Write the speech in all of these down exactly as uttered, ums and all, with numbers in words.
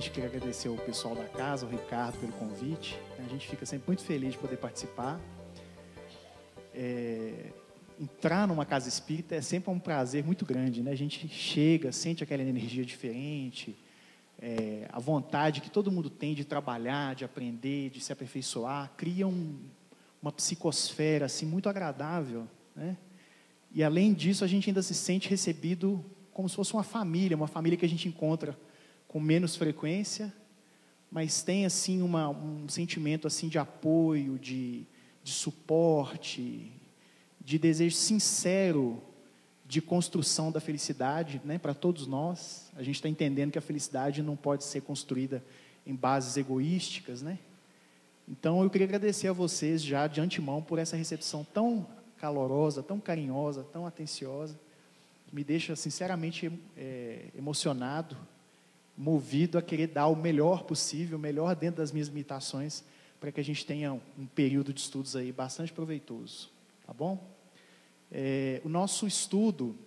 convite, queria agradecer ao pessoal da casa, ao Ricardo pelo convite. A gente fica sempre muito feliz de poder participar. É, entrar numa casa espírita é sempre um prazer muito grande, né? A gente chega, sente aquela energia diferente, é, a vontade que todo mundo tem de trabalhar, de aprender, de se aperfeiçoar, cria um, uma psicosfera assim, muito agradável, né? E além disso, a gente ainda se sente recebido como se fosse uma família, uma família que a gente encontra com menos frequência, mas tem assim uma, um sentimento assim de apoio, de, de suporte, de desejo sincero de construção da felicidade, né, para todos nós. A gente está entendendo que a felicidade não pode ser construída em bases egoísticas, né? Então eu queria agradecer a vocês já de antemão por essa recepção tão calorosa, tão carinhosa, tão atenciosa, que me deixa sinceramente é, emocionado, movido a querer dar o melhor possível, o melhor dentro das minhas limitações, para que a gente tenha um período de estudos aí bastante proveitoso, tá bom? É, o nosso estudo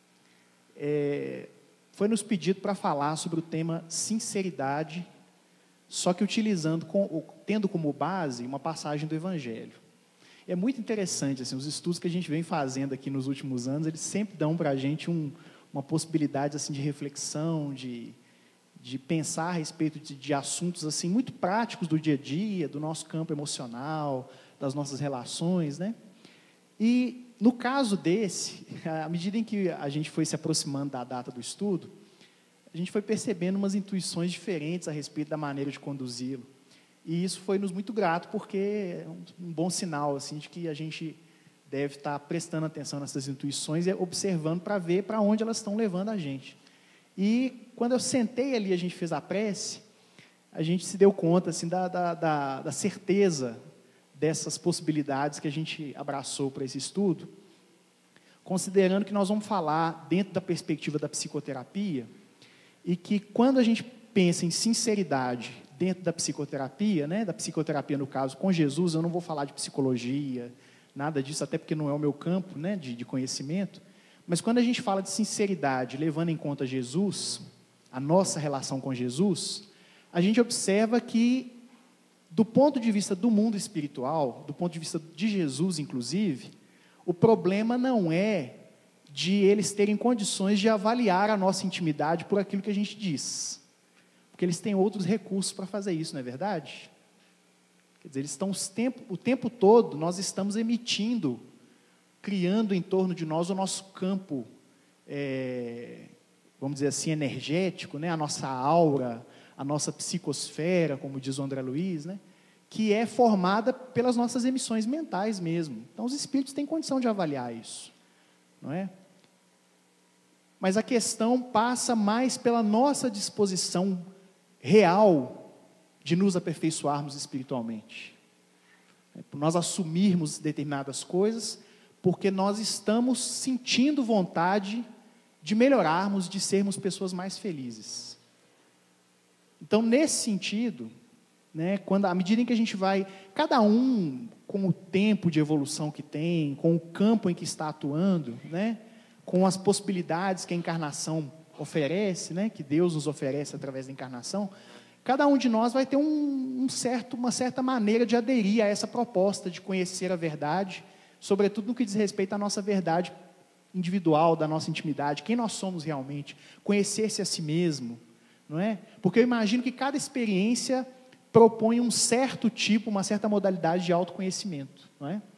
é, foi nos pedido para falar sobre o tema sinceridade, só que utilizando, com, tendo como base uma passagem do Evangelho. É muito interessante, assim, os estudos que a gente vem fazendo aqui nos últimos anos, eles sempre dão para a gente um, uma possibilidade assim, de reflexão, de, de pensar a respeito de, de assuntos assim, muito práticos do dia a dia, do nosso campo emocional, das nossas relações, né? E, no caso desse, à medida em que a gente foi se aproximando da data do estudo, a gente foi percebendo umas intuições diferentes a respeito da maneira de conduzi-lo. E isso foi nos muito grato, porque é um, um bom sinal assim, de que a gente deve estar prestando atenção nessas intuições e observando para ver para onde elas estão levando a gente. E quando eu sentei ali, a gente fez a prece, a gente se deu conta assim, da, da, da, da certeza dessas possibilidades que a gente abraçou para esse estudo, considerando que nós vamos falar dentro da perspectiva da psicoterapia, e que quando a gente pensa em sinceridade dentro da psicoterapia, né, da psicoterapia no caso com Jesus, eu não vou falar de psicologia, nada disso, até porque não é o meu campo, né, de, de conhecimento, mas quando a gente fala de sinceridade, levando em conta Jesus, a nossa relação com Jesus, a gente observa que, do ponto de vista do mundo espiritual, do ponto de vista de Jesus, inclusive, o problema não é de eles terem condições de avaliar a nossa intimidade por aquilo que a gente diz. Porque eles têm outros recursos para fazer isso, não é verdade? Quer dizer, eles estão os tempo, o tempo todo, nós estamos emitindo, criando em torno de nós o nosso campo, é, vamos dizer assim, energético, né? A nossa aura, a nossa psicosfera, como diz o André Luiz, né? Que é formada pelas nossas emissões mentais mesmo. Então, os espíritos têm condição de avaliar isso, não é? Mas a questão passa mais pela nossa disposição real de nos aperfeiçoarmos espiritualmente. É, por nós assumirmos determinadas coisas, porque nós estamos sentindo vontade de melhorarmos, de sermos pessoas mais felizes. Então, nesse sentido, né, quando, à medida em que a gente vai, cada um com o tempo de evolução que tem, com o campo em que está atuando, né, com as possibilidades que a encarnação oferece, né, que Deus nos oferece através da encarnação, cada um de nós vai ter um, um certo, uma certa maneira de aderir a essa proposta de conhecer a verdade, sobretudo no que diz respeito à nossa verdade individual, da nossa intimidade, quem nós somos realmente, conhecer-se a si mesmo, não é? Porque eu imagino que cada experiência propõe um certo tipo, uma certa modalidade de autoconhecimento, não é?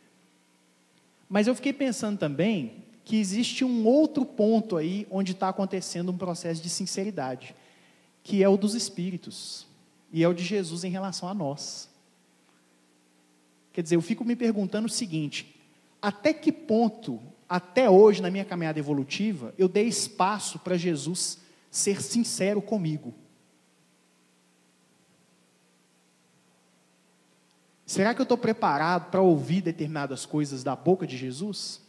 Mas eu fiquei pensando também que existe um outro ponto aí onde está acontecendo um processo de sinceridade, que é o dos espíritos, e é o de Jesus em relação a nós. Quer dizer, eu fico me perguntando o seguinte, até que ponto, até hoje na minha caminhada evolutiva, eu dei espaço para Jesus ser sincero comigo? Será que eu estou preparado para ouvir determinadas coisas da boca de Jesus?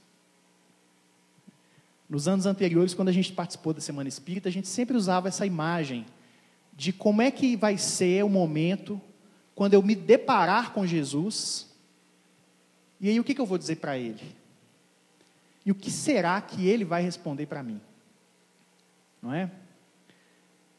Nos anos anteriores, quando a gente participou da Semana Espírita, a gente sempre usava essa imagem de como é que vai ser o momento quando eu me deparar com Jesus, e aí o que, que eu vou dizer para Ele? E o que será que Ele vai responder para mim? Não é?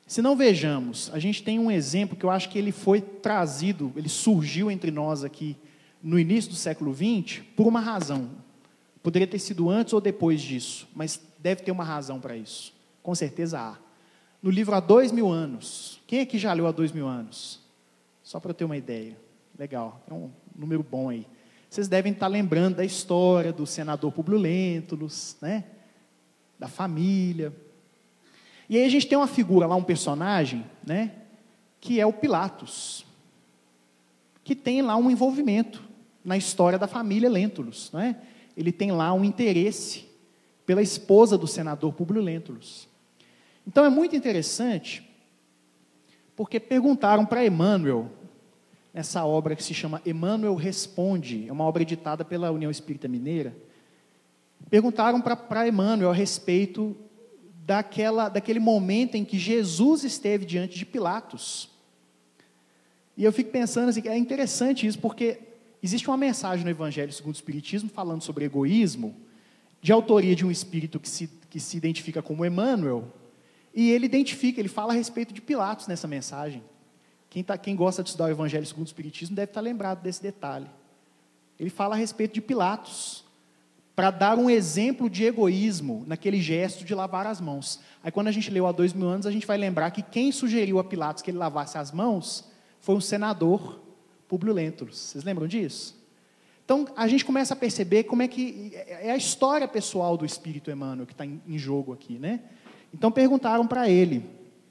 Se não, vejamos, a gente tem um exemplo que eu acho que ele foi trazido, ele surgiu entre nós aqui no início do século vinte, por uma razão. Poderia ter sido antes ou depois disso, mas deve ter uma razão para isso. Com certeza há. No livro Há Dois Mil Anos. Quem aqui já leu Há Dois Mil Anos? Só para eu ter uma ideia. Legal, é um número bom aí. Vocês devem estar lembrando da história do senador Públio Lentulus, né? Da família. E aí a gente tem uma figura lá, um personagem, né? Que é o Pilatos, que tem lá um envolvimento na história da família Lentulus, não é? Ele tem lá um interesse pela esposa do senador Públio Lentulus. Então é muito interessante, porque perguntaram para Emmanuel, nessa obra que se chama Emmanuel Responde, é uma obra editada pela União Espírita Mineira, perguntaram para Emmanuel a respeito daquela, daquele momento em que Jesus esteve diante de Pilatos. E eu fico pensando assim, que é interessante isso, porque existe uma mensagem no Evangelho segundo o Espiritismo, falando sobre egoísmo, de autoria de um espírito que se, que se identifica como Emmanuel, e ele identifica, ele fala a respeito de Pilatos nessa mensagem. Quem, tá, quem gosta de estudar o Evangelho segundo o Espiritismo deve estar lembrado desse detalhe. Ele fala a respeito de Pilatos, para dar um exemplo de egoísmo naquele gesto de lavar as mãos. Aí quando a gente leu há dois mil anos, a gente vai lembrar que quem sugeriu a Pilatos que ele lavasse as mãos foi um senador, Públio Lentulus. Vocês lembram disso? Então a gente começa a perceber como é que é a história pessoal do Espírito Emmanuel que está em, em jogo aqui, né? Então perguntaram para ele.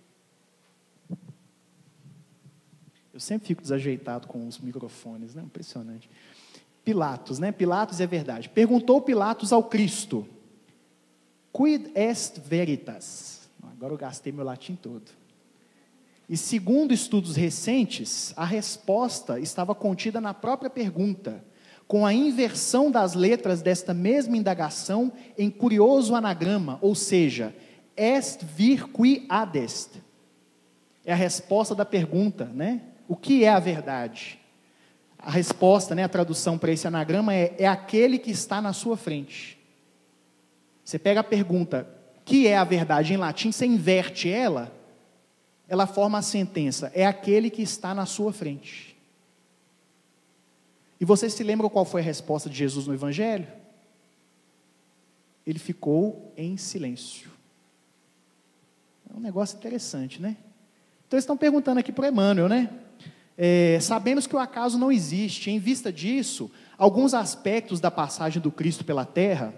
Eu sempre fico desajeitado com os microfones, né? Impressionante. Pilatos, né? Pilatos é verdade. Perguntou Pilatos ao Cristo: Quid est veritas? Agora eu gastei meu latim todo. E segundo estudos recentes, a resposta estava contida na própria pergunta, com a inversão das letras desta mesma indagação em curioso anagrama, ou seja, est vir qui adest. É a resposta da pergunta, né? O que é a verdade? A resposta, né, a tradução para esse anagrama é, é aquele que está na sua frente. Você pega a pergunta, que é a verdade em latim, você inverte ela, ela forma a sentença, é aquele que está na sua frente. E vocês se lembram qual foi a resposta de Jesus no Evangelho? Ele ficou em silêncio. É um negócio interessante, né? Então eles estão perguntando aqui para o Emmanuel, né? É, sabemos que o acaso não existe. Em vista disso, alguns aspectos da passagem do Cristo pela Terra,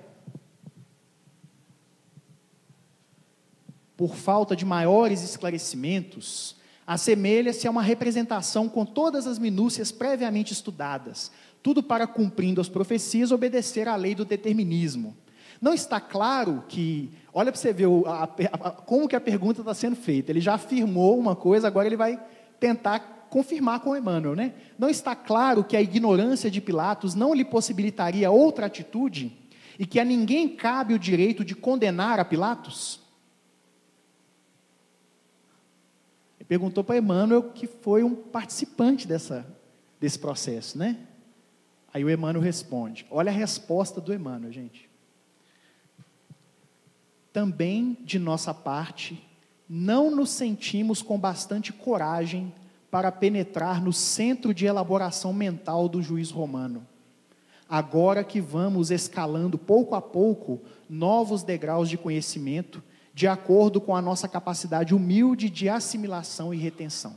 por falta de maiores esclarecimentos, assemelha-se a uma representação com todas as minúcias previamente estudadas, tudo para, cumprindo as profecias, obedecer à lei do determinismo. Não está claro que, olha para você ver o, a, a, como que a pergunta está sendo feita, ele já afirmou uma coisa, agora ele vai tentar confirmar com Emmanuel, né? Não está claro que a ignorância de Pilatos não lhe possibilitaria outra atitude, e que a ninguém cabe o direito de condenar a Pilatos? Ele perguntou para Emmanuel, que foi um participante dessa, desse processo, né? Aí o Emmanuel responde, olha a resposta do Emmanuel, gente. Também, de nossa parte, não nos sentimos com bastante coragem para penetrar no centro de elaboração mental do juiz romano. Agora que vamos escalando pouco a pouco novos degraus de conhecimento, de acordo com a nossa capacidade humilde de assimilação e retenção.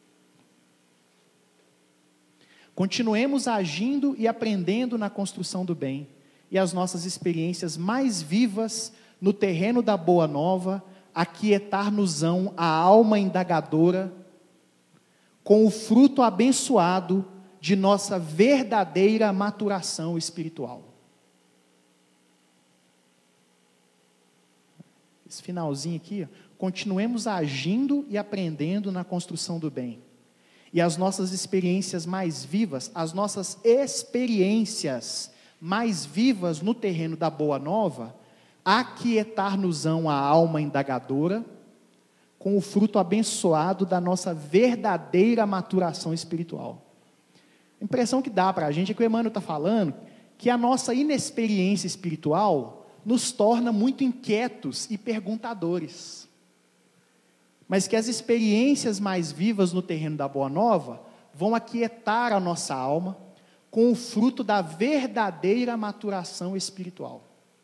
Continuemos agindo e aprendendo na construção do bem, e as nossas experiências mais vivas no terreno da boa nova, aquietar-nos-ão a alma indagadora, com o fruto abençoado de nossa verdadeira maturação espiritual. Esse finalzinho aqui, ó, continuemos agindo e aprendendo na construção do bem. E as nossas experiências mais vivas, as nossas experiências mais vivas no terreno da boa nova, aquietar-nos-ão a alma indagadora, com o fruto abençoado da nossa verdadeira maturação espiritual. A impressão que dá para a gente é que o Emmanuel está falando que a nossa inexperiência espiritual nos torna muito inquietos e perguntadores. mas que as experiências mais vivas no terreno da Boa Nova vão aquietar a nossa alma com o fruto da verdadeira maturação espiritual.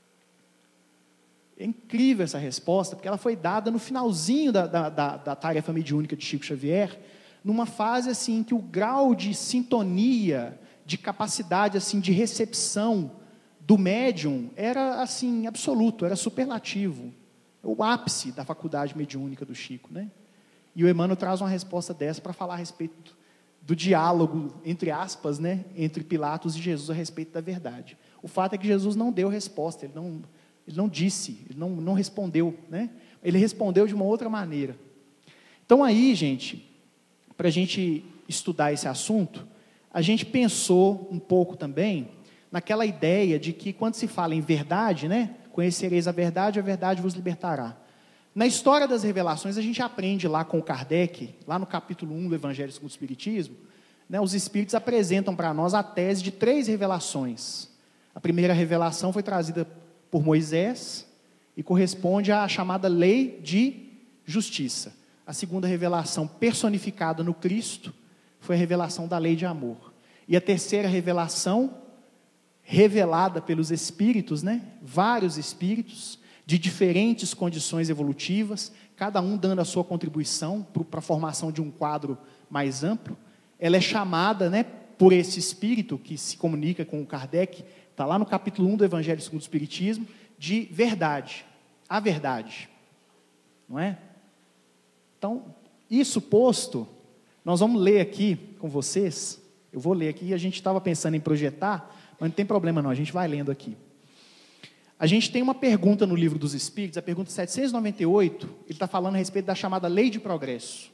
É incrível essa resposta, porque ela foi dada no finalzinho da, da, da, da tarefa mediúnica de Chico Xavier, numa fase assim que o grau de sintonia, de capacidade assim de recepção do médium era assim absoluto, era superlativo, o ápice da faculdade mediúnica do Chico, né? E o Emmanuel traz uma resposta dessa para falar a respeito do diálogo, entre aspas, né, entre Pilatos e Jesus a respeito da verdade. O fato é que Jesus não deu resposta, ele não, ele não disse, ele não, não respondeu, né? Ele respondeu de uma outra maneira. Então aí, gente, para a gente estudar esse assunto, a gente pensou um pouco também naquela ideia de que quando se fala em verdade, né, conhecereis a verdade, a verdade vos libertará. Na história das revelações, a gente aprende lá com o Kardec, lá no capítulo um do Evangelho segundo o Espiritismo, né, os Espíritos apresentam para nós a tese de três revelações. A primeira revelação foi trazida por Moisés e corresponde à chamada lei de justiça. A segunda revelação, personificada no Cristo, foi a revelação da lei de amor. E a terceira revelação, revelada pelos Espíritos, né, vários Espíritos, de diferentes condições evolutivas, cada um dando a sua contribuição para a formação de um quadro mais amplo. Ela é chamada, né, por esse Espírito que se comunica com o Kardec, está lá no capítulo um do Evangelho segundo o Espiritismo, de verdade, a verdade, não é? Então, isso posto, nós vamos ler aqui com vocês, eu vou ler aqui, a gente estava pensando em projetar, mas não tem problema não, a gente vai lendo aqui. A gente tem uma pergunta no Livro dos Espíritos, a pergunta setecentos e noventa e oito, ele está falando a respeito da chamada lei de progresso.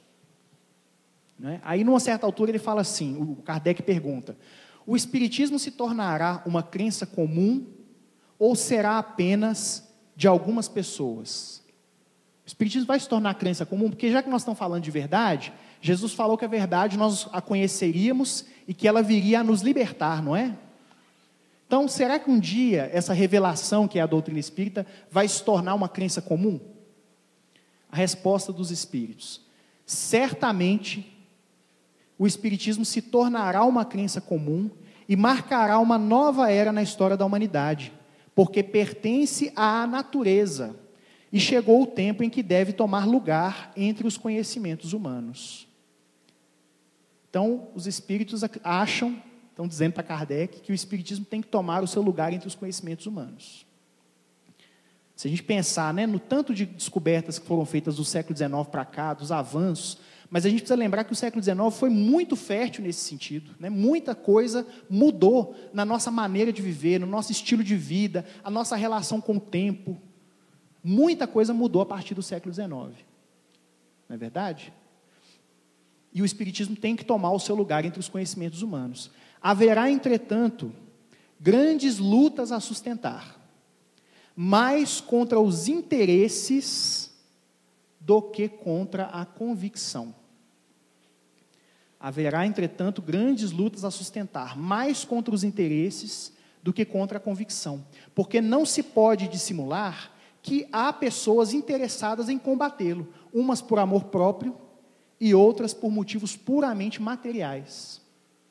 Né? Aí, numa certa altura, ele fala assim, o Kardec pergunta, o Espiritismo se tornará uma crença comum ou será apenas de algumas pessoas? O Espiritismo vai se tornar crença comum, porque já que nós estamos falando de verdade, Jesus falou que a verdade nós a conheceríamos e que ela viria a nos libertar, não é? Então, será que um dia essa revelação, que é a doutrina espírita, vai se tornar uma crença comum? A resposta dos Espíritos: certamente, o Espiritismo se tornará uma crença comum e marcará uma nova era na história da humanidade, porque pertence à natureza e chegou o tempo em que deve tomar lugar entre os conhecimentos humanos. Então, os Espíritos acham, estão dizendo para Kardec, que o Espiritismo tem que tomar o seu lugar entre os conhecimentos humanos. Se a gente pensar, né, no tanto de descobertas que foram feitas do século dezenove para cá, dos avanços, mas a gente precisa lembrar que o século dezenove foi muito fértil nesse sentido, né? Muita coisa mudou na nossa maneira de viver, no nosso estilo de vida, a nossa relação com o tempo. Muita coisa mudou a partir do século dezenove. Não é verdade? E o Espiritismo tem que tomar o seu lugar entre os conhecimentos humanos. Haverá, entretanto, grandes lutas a sustentar, mais contra os interesses do que contra a convicção. Haverá, entretanto, grandes lutas a sustentar, mais contra os interesses do que contra a convicção, porque não se pode dissimular que há pessoas interessadas em combatê-lo, umas por amor próprio e outras por motivos puramente materiais.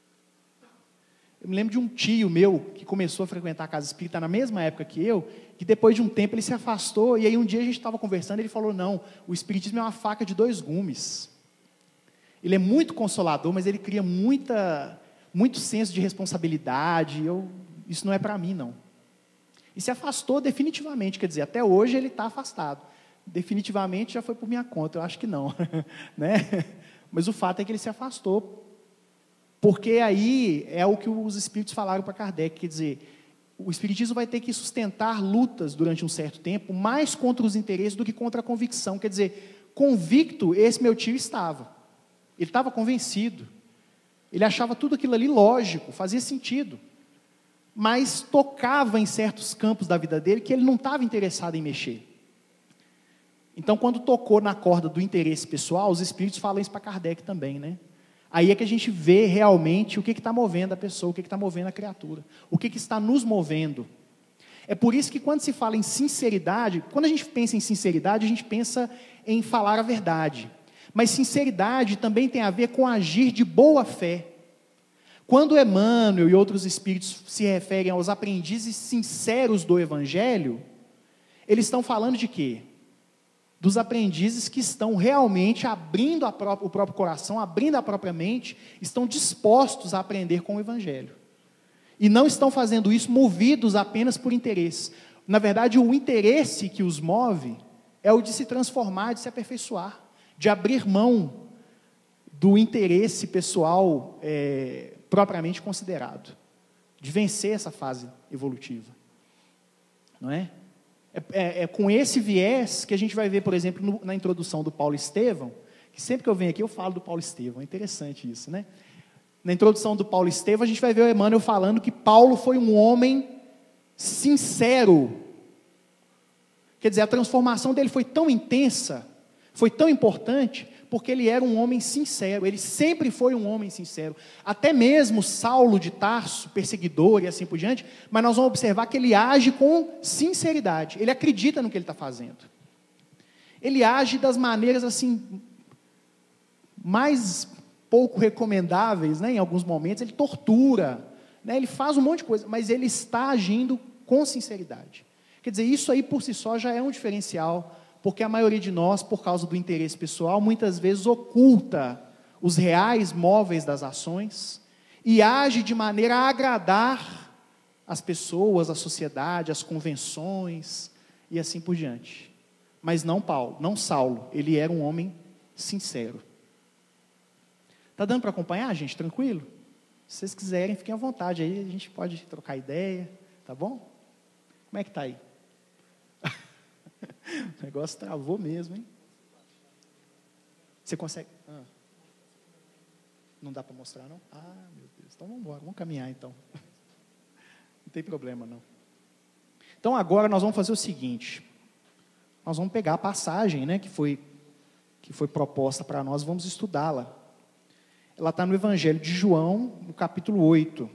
Eu me lembro de um tio meu que começou a frequentar a casa espírita na mesma época que eu, que depois de um tempo ele se afastou, e aí um dia a gente estava conversando e ele falou, não, o espiritismo é uma faca de dois gumes. Ele é muito consolador, mas ele cria muita, muito senso de responsabilidade, eu, isso não é para mim não. E se afastou definitivamente, quer dizer, até hoje ele está afastado. Definitivamente já foi por minha conta, eu acho que não. Né? Mas o fato é que ele se afastou, porque aí é o que os espíritos falaram para Kardec, quer dizer, o espiritismo vai ter que sustentar lutas durante um certo tempo, mais contra os interesses do que contra a convicção. Quer dizer, convicto esse meu tio estava, ele estava convencido, ele achava tudo aquilo ali lógico, fazia sentido, mas tocava em certos campos da vida dele que ele não estava interessado em mexer. Então, quando tocou na corda do interesse pessoal, os espíritos falam isso para Kardec também, né? Aí é que a gente vê realmente o que está movendo a pessoa, o que está movendo a criatura, o que, que está nos movendo. É por isso que quando se fala em sinceridade, quando a gente pensa em sinceridade, a gente pensa em falar a verdade. Mas sinceridade também tem a ver com agir de boa fé. Quando Emmanuel e outros espíritos se referem aos aprendizes sinceros do Evangelho, eles estão falando de quê? Dos aprendizes que estão realmente abrindo a pró- o próprio coração, abrindo a própria mente, estão dispostos a aprender com o Evangelho. E não estão fazendo isso movidos apenas por interesse. Na verdade, o interesse que os move é o de se transformar, de se aperfeiçoar, de abrir mão do interesse pessoal é, propriamente considerado, de vencer essa fase evolutiva. Não é? É, é, é com esse viés que a gente vai ver, por exemplo, no, na introdução do Paulo Estevão, que sempre que eu venho aqui eu falo do Paulo Estevão, é interessante isso, né? Na introdução do Paulo Estevão, a gente vai ver o Emmanuel falando que Paulo foi um homem sincero. Quer dizer, a transformação dele foi tão intensa, foi tão importante, porque ele era um homem sincero, ele sempre foi um homem sincero. Até mesmo Saulo de Tarso, perseguidor e assim por diante, mas nós vamos observar que ele age com sinceridade, ele acredita no que ele está fazendo. Ele age das maneiras assim, mais pouco recomendáveis, né, em alguns momentos, ele tortura, né, ele faz um monte de coisa, mas ele está agindo com sinceridade. Quer dizer, isso aí por si só já é um diferencial, porque a maioria de nós, por causa do interesse pessoal, muitas vezes oculta os reais móveis das ações e age de maneira a agradar as pessoas, a sociedade, as convenções e assim por diante. Mas não Paulo, não Saulo, ele era um homem sincero. Está dando para acompanhar, gente? Tranquilo? Se vocês quiserem, fiquem à vontade aí, a gente pode trocar ideia, tá bom? Como é que está aí? O negócio travou mesmo, hein? Você consegue? Ah. Não dá para mostrar, não? Ah, meu Deus. Então vamos embora, vamos caminhar então. Não tem problema, não. Então agora nós vamos fazer o seguinte. Nós vamos pegar a passagem, né, que foi, que foi proposta para nós, vamos estudá-la. Ela está no Evangelho de João, no capítulo oito.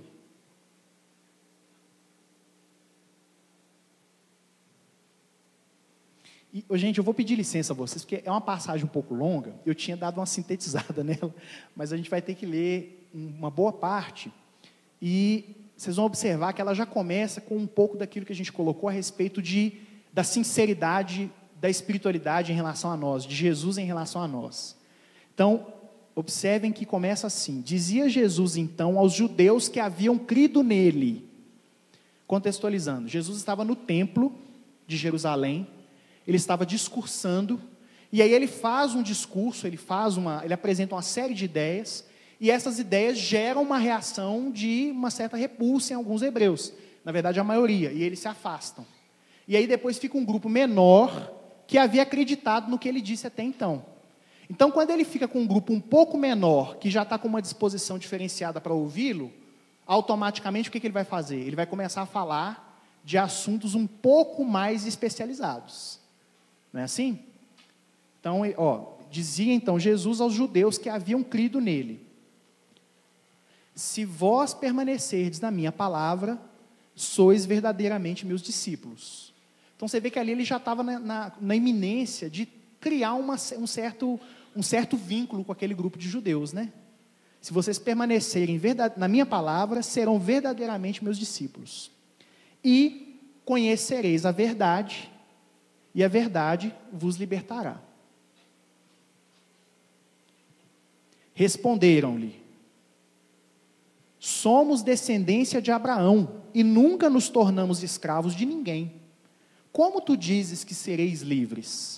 E, gente, eu vou pedir licença a vocês, porque é uma passagem um pouco longa, eu tinha dado uma sintetizada nela, mas a gente vai ter que ler uma boa parte, e vocês vão observar que ela já começa com um pouco daquilo que a gente colocou a respeito de, da sinceridade, da espiritualidade em relação a nós, de Jesus em relação a nós. Então, observem que começa assim: dizia Jesus então aos judeus que haviam crido nele, contextualizando, Jesus estava no templo de Jerusalém, ele estava discursando, e aí ele faz um discurso, ele, faz uma, ele apresenta uma série de ideias, e essas ideias geram uma reação de uma certa repulsa em alguns hebreus, na verdade a maioria, e eles se afastam. E aí depois fica um grupo menor, que havia acreditado no que ele disse até então. Então quando ele fica com um grupo um pouco menor, que já está com uma disposição diferenciada para ouvi-lo, automaticamente o que, que ele vai fazer? Ele vai começar a falar de assuntos um pouco mais especializados. Não é assim? Então, ó, dizia então Jesus aos judeus que haviam crido nele: se vós permanecerdes na minha palavra, sois verdadeiramente meus discípulos. Então você vê que ali ele já estava na, na, na iminência de criar uma, um, certo, um certo vínculo com aquele grupo de judeus, né? Se vocês permanecerem verdade, na minha palavra, serão verdadeiramente meus discípulos. E conhecereis a verdade, e a verdade vos libertará. Responderam-lhe: somos descendência de Abraão, e nunca nos tornamos escravos de ninguém. Como tu dizes que sereis livres?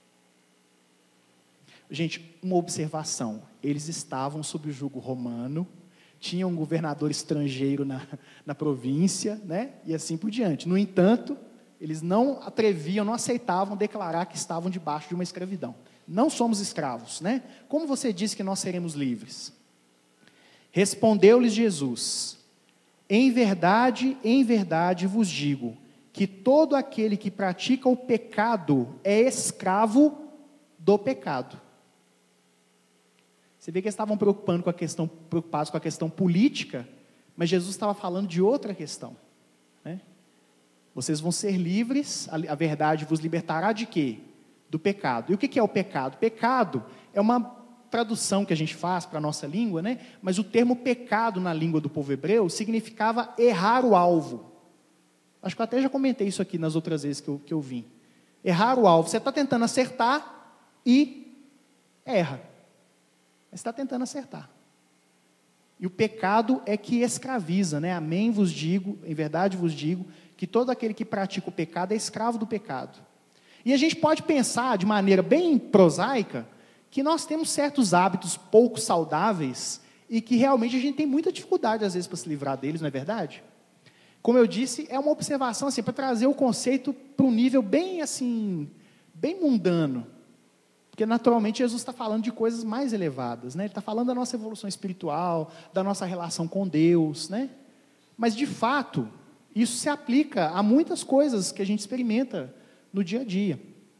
Gente, uma observação: eles estavam sob o jugo romano, tinham um governador estrangeiro na, na província, né? E assim por diante. No entanto, eles não atreviam, não aceitavam declarar que estavam debaixo de uma escravidão. Não somos escravos, né? Como você disse que nós seremos livres? Respondeu-lhes Jesus: em verdade, em verdade vos digo, que todo aquele que pratica o pecado é escravo do pecado. Você vê que eles estavam preocupando com a questão, preocupados com a questão política, mas Jesus estava falando de outra questão, né? Vocês vão ser livres, a, a verdade vos libertará de quê? Do pecado. E o que, que é o pecado? Pecado é uma tradução que a gente faz para a nossa língua, né? Mas o termo pecado na língua do povo hebreu significava errar o alvo. Acho que eu até já comentei isso aqui nas outras vezes que eu, que eu vim. Errar o alvo. Você está tentando acertar e erra. Você está tentando acertar. E o pecado é que escraviza, né? Amém vos digo, em verdade vos digo, que todo aquele que pratica o pecado é escravo do pecado. E a gente pode pensar de maneira bem prosaica que nós temos certos hábitos pouco saudáveis e que realmente a gente tem muita dificuldade às vezes para se livrar deles, não é verdade? Como eu disse, é uma observação assim, para trazer o conceito para um nível bem assim, bem mundano. Porque naturalmente Jesus está falando de coisas mais elevadas, né? Ele está falando da nossa evolução espiritual, da nossa relação com Deus, né? Mas de fato, isso se aplica a muitas coisas que a gente experimenta no dia a dia.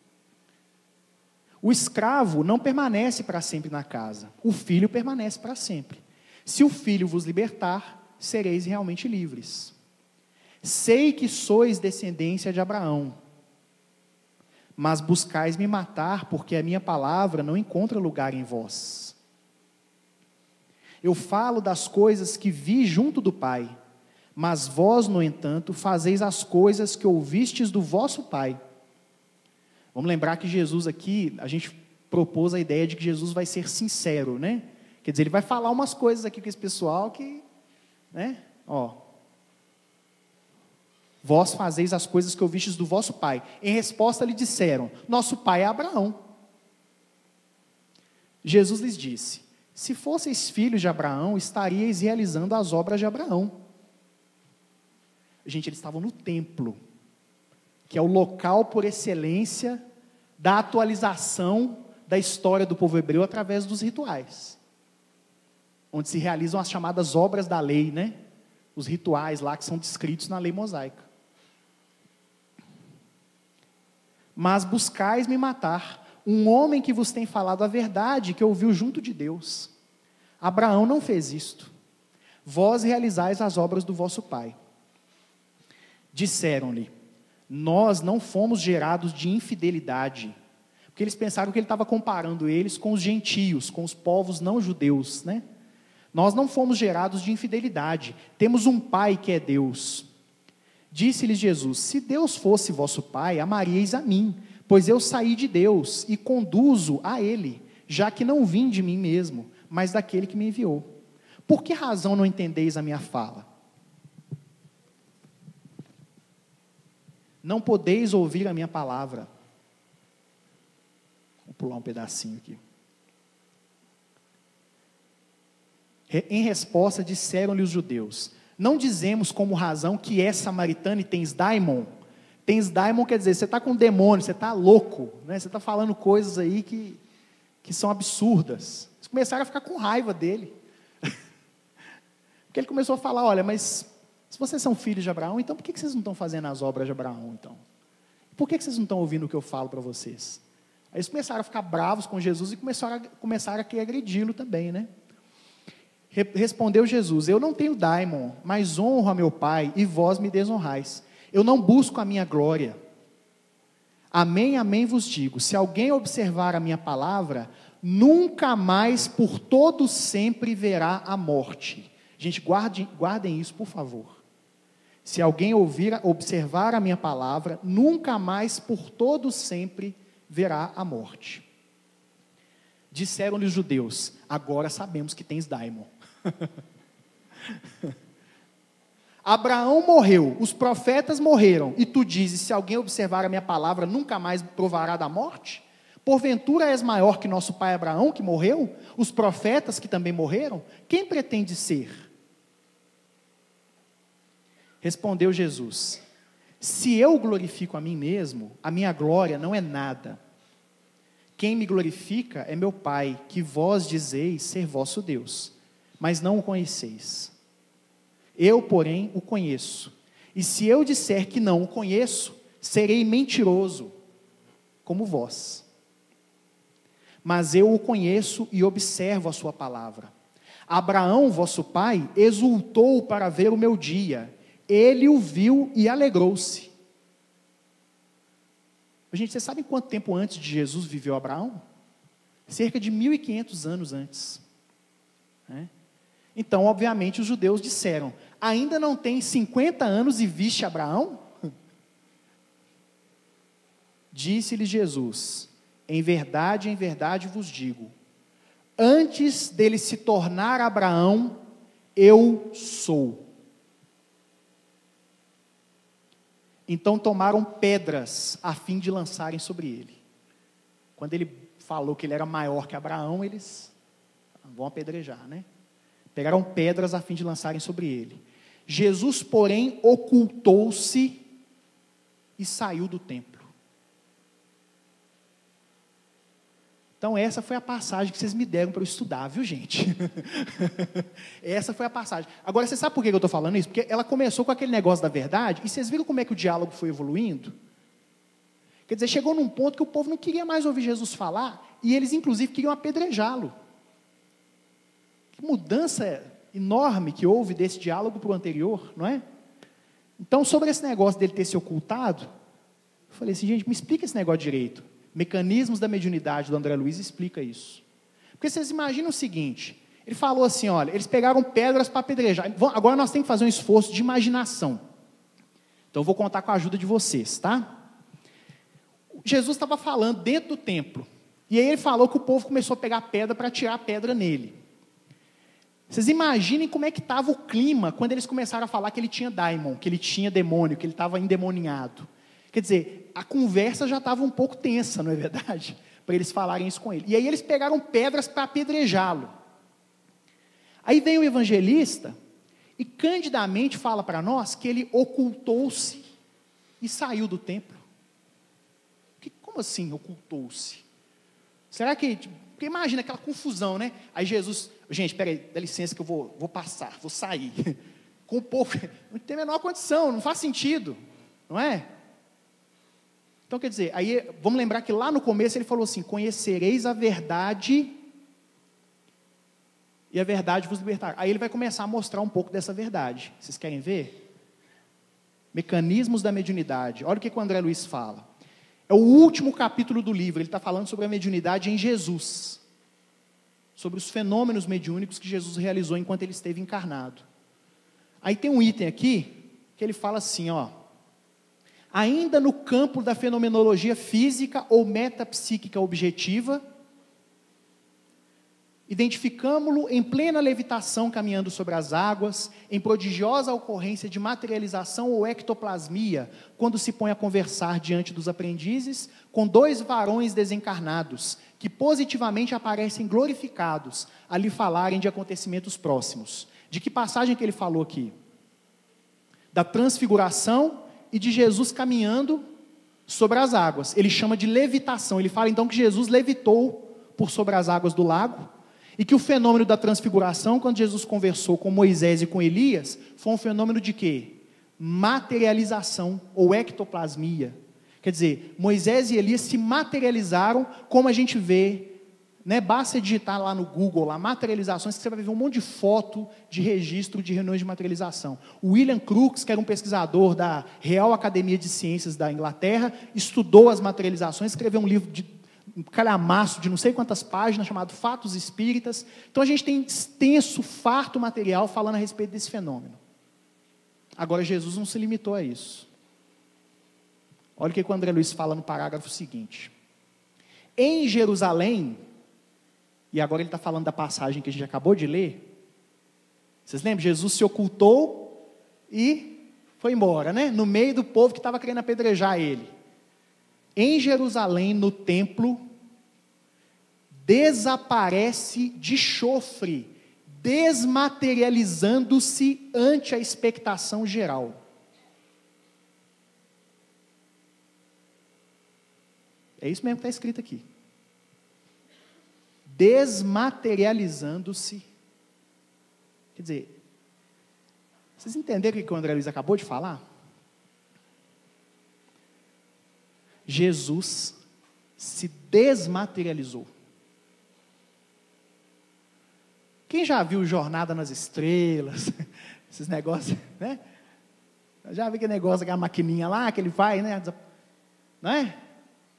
O escravo não permanece para sempre na casa, o filho permanece para sempre. Se o filho vos libertar, sereis realmente livres. Sei que sois descendência de Abraão, mas buscais me matar, porque a minha palavra não encontra lugar em vós. Eu falo das coisas que vi junto do Pai, mas vós, no entanto, fazeis as coisas que ouvistes do vosso pai. Vamos lembrar que Jesus aqui, a gente propôs a ideia de que Jesus vai ser sincero, né? Quer dizer, ele vai falar umas coisas aqui com esse pessoal que, né? Ó, vós fazeis as coisas que ouvistes do vosso pai. Em resposta lhe disseram, nosso pai é Abraão. Jesus lhes disse, se fosseis filhos de Abraão, estaríeis realizando as obras de Abraão. Gente, eles estavam no templo, que é o local por excelência da atualização da história do povo hebreu através dos rituais, onde se realizam as chamadas obras da lei, né? Os rituais lá que são descritos na lei mosaica. Mas buscais me matar, um homem que vos tem falado a verdade, que ouviu junto de Deus. Abraão não fez isto. Vós realizais as obras do vosso pai. Disseram-lhe, nós não fomos gerados de infidelidade, porque eles pensaram que ele estava comparando eles com os gentios, com os povos não judeus, né? Nós não fomos gerados de infidelidade, temos um pai que é Deus. Disse-lhes Jesus, se Deus fosse vosso pai, amaríeis a mim, pois eu saí de Deus e conduzo a ele, já que não vim de mim mesmo, mas daquele que me enviou. Por que razão não entendeis a minha fala? Não podeis ouvir a minha palavra. Vou pular um pedacinho aqui. Em resposta, disseram-lhe os judeus, não dizemos como razão que é samaritano e tens daimon? Tens daimon quer dizer, você está com demônio, você está louco, né? Você está falando coisas aí que, que são absurdas. Eles começaram a ficar com raiva dele. Porque ele começou a falar, olha, mas se vocês são filhos de Abraão, então por que vocês não estão fazendo as obras de Abraão, então? Por que vocês não estão ouvindo o que eu falo para vocês? Aí eles começaram a ficar bravos com Jesus e começaram a, começaram a querer agredi-lo também, né? Respondeu Jesus, eu não tenho daimon, mas honro a meu Pai, e vós me desonrais. Eu não busco a minha glória. Amém, amém vos digo, se alguém observar a minha palavra, nunca mais por todo sempre verá a morte. Gente, guardem, guardem isso, por favor. Se alguém ouvir, observar a minha palavra, nunca mais por todo sempre verá a morte. Disseram-lhe os judeus, agora sabemos que tens daimon. Abraão morreu, os profetas morreram, e tu dizes, se alguém observar a minha palavra, nunca mais provará da morte? Porventura és maior que nosso pai Abraão, que morreu? Os profetas que também morreram? Quem pretende ser? Respondeu Jesus, se eu glorifico a mim mesmo, a minha glória não é nada. Quem me glorifica é meu Pai, que vós dizeis ser vosso Deus, mas não o conheceis. Eu, porém, o conheço. E se eu disser que não o conheço, serei mentiroso, como vós. Mas eu o conheço e observo a sua palavra. Abraão, vosso pai, exultou para ver o meu dia. Ele o viu e alegrou-se. Gente, vocês sabem quanto tempo antes de Jesus viveu Abraão? Cerca de mil e quinhentos anos antes. Né? Então, obviamente, os judeus disseram, ainda não tem cinquenta anos e viste Abraão? Disse-lhes Jesus, em verdade, em verdade vos digo, antes dele se tornar Abraão, eu sou. Então tomaram pedras a fim de lançarem sobre ele. Quando ele falou que ele era maior que Abraão, eles vão apedrejar, né? Pegaram pedras a fim de lançarem sobre ele. Jesus, porém, ocultou-se e saiu do templo. Então essa foi a passagem que vocês me deram para eu estudar, viu, gente? Essa foi a passagem. Agora, você sabe por que eu estou falando isso? Porque ela começou com aquele negócio da verdade, e vocês viram como é que o diálogo foi evoluindo? Quer dizer, chegou num ponto que o povo não queria mais ouvir Jesus falar, e eles inclusive queriam apedrejá-lo. Que mudança enorme que houve desse diálogo para o anterior, não é? Então, sobre esse negócio dele ter se ocultado, eu falei assim, gente, me explica esse negócio direito. Mecanismos da mediunidade do André Luiz explica isso. Porque vocês imaginam o seguinte, ele falou assim, olha, eles pegaram pedras para apedrejar, agora nós temos que fazer um esforço de imaginação. Então eu vou contar com a ajuda de vocês, tá? Jesus estava falando dentro do templo, e aí ele falou que o povo começou a pegar pedra para tirar a pedra nele. Vocês imaginem como é que estava o clima, quando eles começaram a falar que ele tinha daimon, que ele tinha demônio, que ele estava endemoniado. Quer dizer, a conversa já estava um pouco tensa, não é verdade? Para eles falarem isso com ele. E aí eles pegaram pedras para apedrejá-lo. Aí vem o evangelista e candidamente fala para nós que ele ocultou-se e saiu do templo. Que, como assim ocultou-se? Será que... Porque imagina aquela confusão, né? Aí Jesus... Gente, peraí, dá licença que eu vou, vou passar, vou sair. Com o povo... Não tem a menor condição, não faz sentido. Não é? Então, quer dizer, aí, vamos lembrar que lá no começo ele falou assim, conhecereis a verdade, e a verdade vos libertará. Aí ele vai começar a mostrar um pouco dessa verdade. Vocês querem ver? Mecanismos da mediunidade. Olha o que o André Luiz fala. É o último capítulo do livro, ele está falando sobre a mediunidade em Jesus. Sobre os fenômenos mediúnicos que Jesus realizou enquanto ele esteve encarnado. Aí tem um item aqui, que ele fala assim, ó. Ainda no campo da fenomenologia física ou metapsíquica objetiva, identificamo-lo em plena levitação caminhando sobre as águas, em prodigiosa ocorrência de materialização ou ectoplasmia, quando se põe a conversar diante dos aprendizes, com dois varões desencarnados, que positivamente aparecem glorificados, a lhe falarem de acontecimentos próximos. De que passagem que ele falou aqui? Da transfiguração e de Jesus caminhando sobre as águas. Ele chama de levitação. Ele fala então que Jesus levitou por sobre as águas do lago, e que o fenômeno da transfiguração, quando Jesus conversou com Moisés e com Elias, foi um fenômeno de quê? Materialização, ou ectoplasmia. Quer dizer, Moisés e Elias se materializaram, como a gente vê, né? Basta digitar lá no Google, lá, materializações, que você vai ver um monte de foto de registro de reuniões de materialização. O William Crookes, que era um pesquisador da Real Academia de Ciências da Inglaterra, estudou as materializações, escreveu um livro de um calhamaço de não sei quantas páginas, chamado Fatos Espíritas. Então a gente tem extenso, farto material falando a respeito desse fenômeno. Agora Jesus não se limitou a isso. Olha o que o André Luiz fala no parágrafo seguinte. Em Jerusalém, e agora ele está falando da passagem que a gente acabou de ler, vocês lembram? Jesus se ocultou e foi embora, né? No meio do povo que estava querendo apedrejar ele. Em Jerusalém, no templo, desaparece de chofre, desmaterializando-se ante a expectação geral. É isso mesmo que está escrito aqui. Desmaterializando-se. Quer dizer, vocês entenderam o que o André Luiz acabou de falar? Jesus se desmaterializou. Quem já viu Jornada nas Estrelas, esses negócios, né? Já viu aquele negócio, aquela maquininha lá, que ele vai, né? Não é?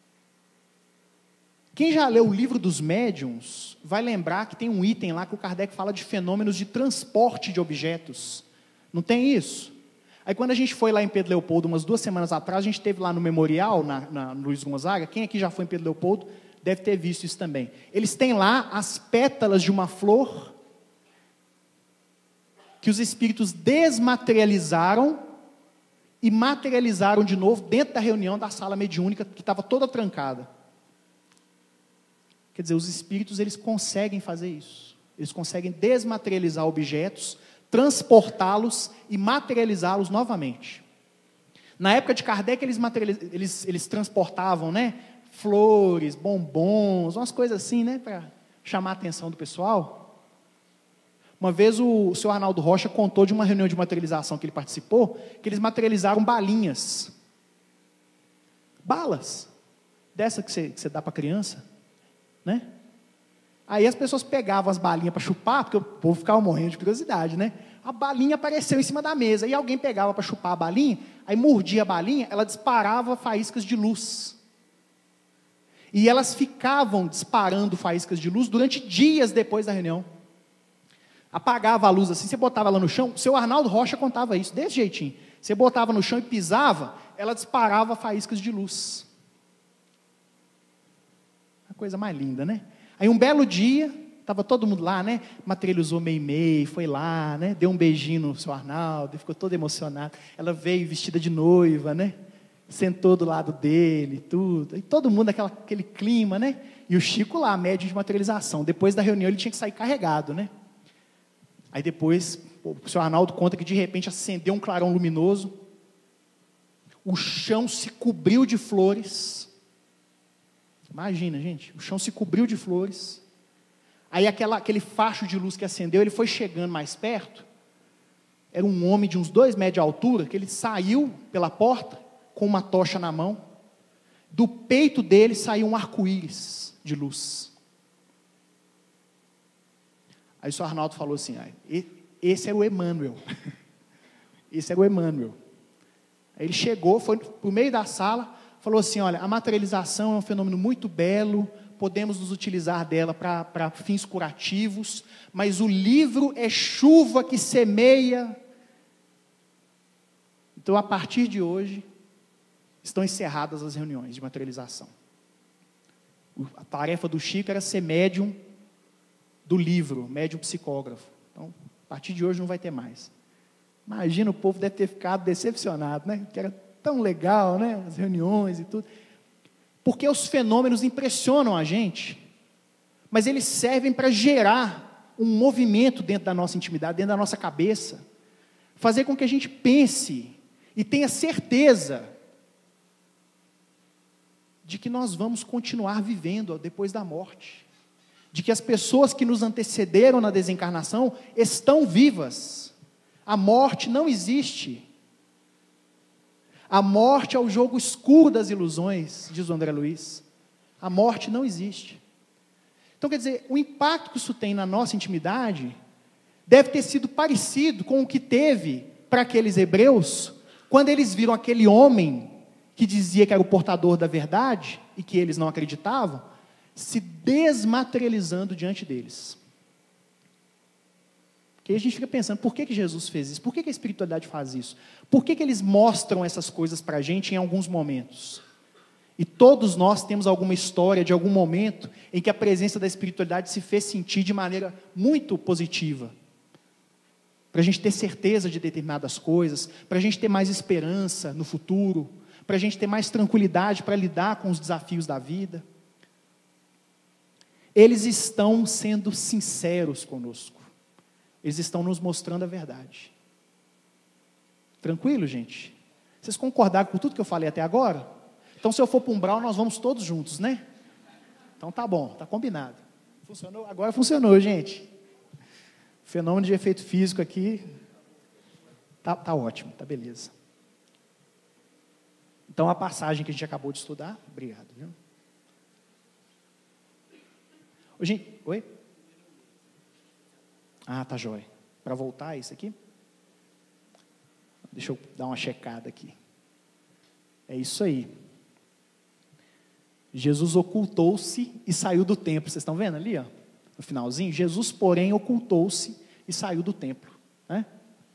Quem já leu o livro dos médiuns, vai lembrar que tem um item lá que o Kardec fala de fenômenos de transporte de objetos. Não tem isso? Aí quando a gente foi lá em Pedro Leopoldo, umas duas semanas atrás, a gente esteve lá no memorial, na, na no Luiz Gonzaga. Quem aqui já foi em Pedro Leopoldo, deve ter visto isso também. Eles têm lá as pétalas de uma flor, que os espíritos desmaterializaram, e materializaram de novo, dentro da reunião da sala mediúnica, que estava toda trancada. Quer dizer, os espíritos, eles conseguem fazer isso. Eles conseguem desmaterializar objetos, transportá-los e materializá-los novamente. Na época de Kardec, eles, eles, eles transportavam, né, flores, bombons, umas coisas assim, né, para chamar a atenção do pessoal. Uma vez o, o senhor Arnaldo Rocha contou de uma reunião de materialização que ele participou, que eles materializaram balinhas. Balas. Dessa que você, que você dá para a criança. Né? Aí as pessoas pegavam as balinhas para chupar, porque o povo ficava morrendo de curiosidade, né? A balinha apareceu em cima da mesa, e alguém pegava para chupar a balinha, aí mordia a balinha, ela disparava faíscas de luz. E elas ficavam disparando faíscas de luz durante dias depois da reunião. Apagava a luz assim, você botava ela no chão, o seu Arnaldo Rocha contava isso, desse jeitinho. Você botava no chão e pisava, ela disparava faíscas de luz. Coisa mais linda, né? Aí um belo dia, estava todo mundo lá, né? Materializou Meimei, foi lá, né? Deu um beijinho no seu Arnaldo, ficou todo emocionado. Ela veio vestida de noiva, né? Sentou do lado dele, tudo. E todo mundo, aquela, aquele clima, né? E o Chico lá, médio de materialização. Depois da reunião, ele tinha que sair carregado, né? Aí depois, o seu Arnaldo conta que de repente acendeu um clarão luminoso. O chão se cobriu de flores. Imagina, gente, o chão se cobriu de flores. Aí aquela, aquele facho de luz que acendeu, ele foi chegando mais perto. Era um homem de uns dois metros de altura, que ele saiu pela porta com uma tocha na mão. Do peito dele saiu um arco-íris de luz. Aí o senhor Arnaldo falou assim, ah, esse era o Emmanuel. Esse era o Emmanuel. Aí ele chegou, foi para o meio da sala, falou assim, olha, a materialização é um fenômeno muito belo, podemos nos utilizar dela para fins curativos, mas o livro é chuva que semeia. Então, a partir de hoje, estão encerradas as reuniões de materialização. A tarefa do Chico era ser médium do livro, médium psicógrafo. Então, a partir de hoje não vai ter mais. Imagina, o povo deve ter ficado decepcionado, né? Que era tão legal, né? As reuniões e tudo. Porque os fenômenos impressionam a gente, mas eles servem para gerar um movimento dentro da nossa intimidade, dentro da nossa cabeça, fazer com que a gente pense e tenha certeza de que nós vamos continuar vivendo depois da morte, de que as pessoas que nos antecederam na desencarnação estão vivas. A morte não existe. A morte é o jogo escuro das ilusões, diz o André Luiz. A morte não existe. Então, quer dizer, o impacto que isso tem na nossa intimidade deve ter sido parecido com o que teve para aqueles hebreus, quando eles viram aquele homem que dizia que era o portador da verdade, e que eles não acreditavam, se desmaterializando diante deles. Porque a gente fica pensando, por que, que Jesus fez isso? Por que, que a espiritualidade faz isso? Por que, que eles mostram essas coisas para a gente em alguns momentos? E todos nós temos alguma história de algum momento em que a presença da espiritualidade se fez sentir de maneira muito positiva. Para a gente ter certeza de determinadas coisas, para a gente ter mais esperança no futuro, para a gente ter mais tranquilidade para lidar com os desafios da vida. Eles estão sendo sinceros conosco. Eles estão nos mostrando a verdade. Tranquilo, gente? Vocês concordaram com tudo que eu falei até agora? Então, se eu for para um umbral, nós vamos todos juntos, né? Então, tá bom, tá combinado. Funcionou? Agora funcionou, gente. Fenômeno de efeito físico aqui, tá, tá ótimo, tá beleza. Então, a passagem que a gente acabou de estudar, obrigado, viu? Ô, gente, oi? Ah, tá jóia. Para voltar isso aqui? Deixa eu dar uma checada aqui. É isso aí. Jesus ocultou-se e saiu do templo. Vocês estão vendo ali, ó, no finalzinho? Jesus, porém, ocultou-se e saiu do templo, né?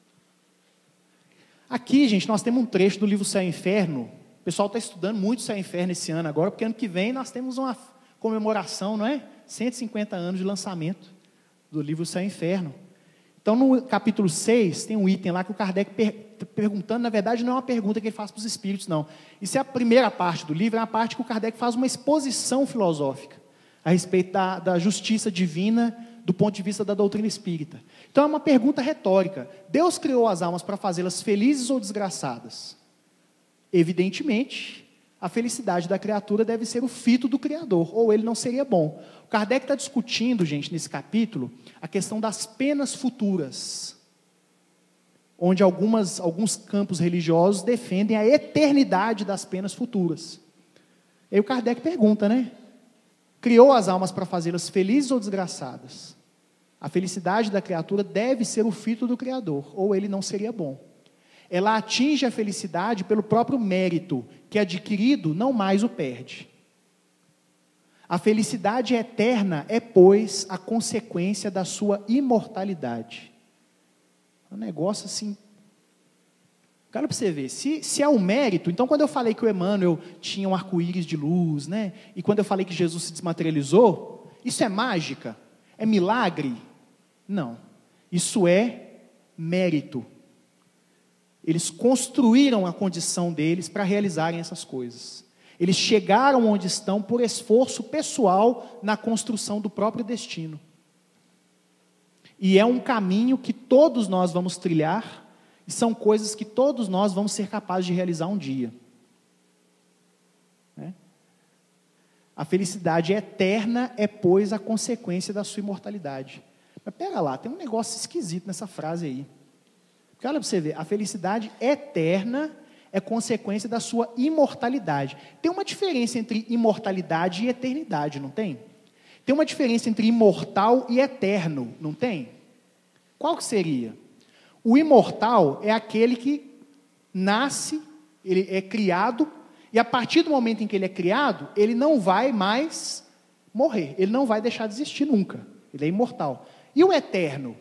Aqui, gente, nós temos um trecho do livro Céu e Inferno. O pessoal está estudando muito Céu e Inferno esse ano agora, porque ano que vem nós temos uma comemoração, não é? cento e cinquenta anos de lançamento do livro Céu e Inferno. Então, no capítulo seis, tem um item lá que o Kardec per perguntando, na verdade, não é uma pergunta que ele faz para os espíritos, não. Isso é a primeira parte do livro, é a parte que o Kardec faz uma exposição filosófica a respeito da, da justiça divina do ponto de vista da doutrina espírita. Então, é uma pergunta retórica. Deus criou as almas para fazê-las felizes ou desgraçadas? Evidentemente, a felicidade da criatura deve ser o fito do Criador, ou ele não seria bom. O Kardec está discutindo, gente, nesse capítulo, a questão das penas futuras, onde algumas, alguns campos religiosos defendem a eternidade das penas futuras. Aí o Kardec pergunta, né? Criou as almas para fazê-las felizes ou desgraçadas? A felicidade da criatura deve ser o fito do Criador, ou ele não seria bom. Ela atinge a felicidade pelo próprio mérito, que adquirido não mais o perde. A felicidade eterna é, pois, a consequência da sua imortalidade. Um negócio assim. Cara, para você ver, se, se é o mérito, então quando eu falei que o Emmanuel tinha um arco-íris de luz, né? E quando eu falei que Jesus se desmaterializou, isso é mágica? É milagre? Não. Isso é mérito. Eles construíram a condição deles para realizarem essas coisas. Eles chegaram onde estão por esforço pessoal na construção do próprio destino. E é um caminho que todos nós vamos trilhar, e são coisas que todos nós vamos ser capazes de realizar um dia. Né? A felicidade eterna é, pois, a consequência da sua imortalidade. Mas pega lá, tem um negócio esquisito nessa frase aí. Porque olha para você ver, a felicidade eterna é consequência da sua imortalidade. Tem uma diferença entre imortalidade e eternidade, não tem? Tem uma diferença entre imortal e eterno, não tem? Qual que seria? O imortal é aquele que nasce, ele é criado, e a partir do momento em que ele é criado, ele não vai mais morrer, ele não vai deixar de existir nunca, ele é imortal. E o eterno?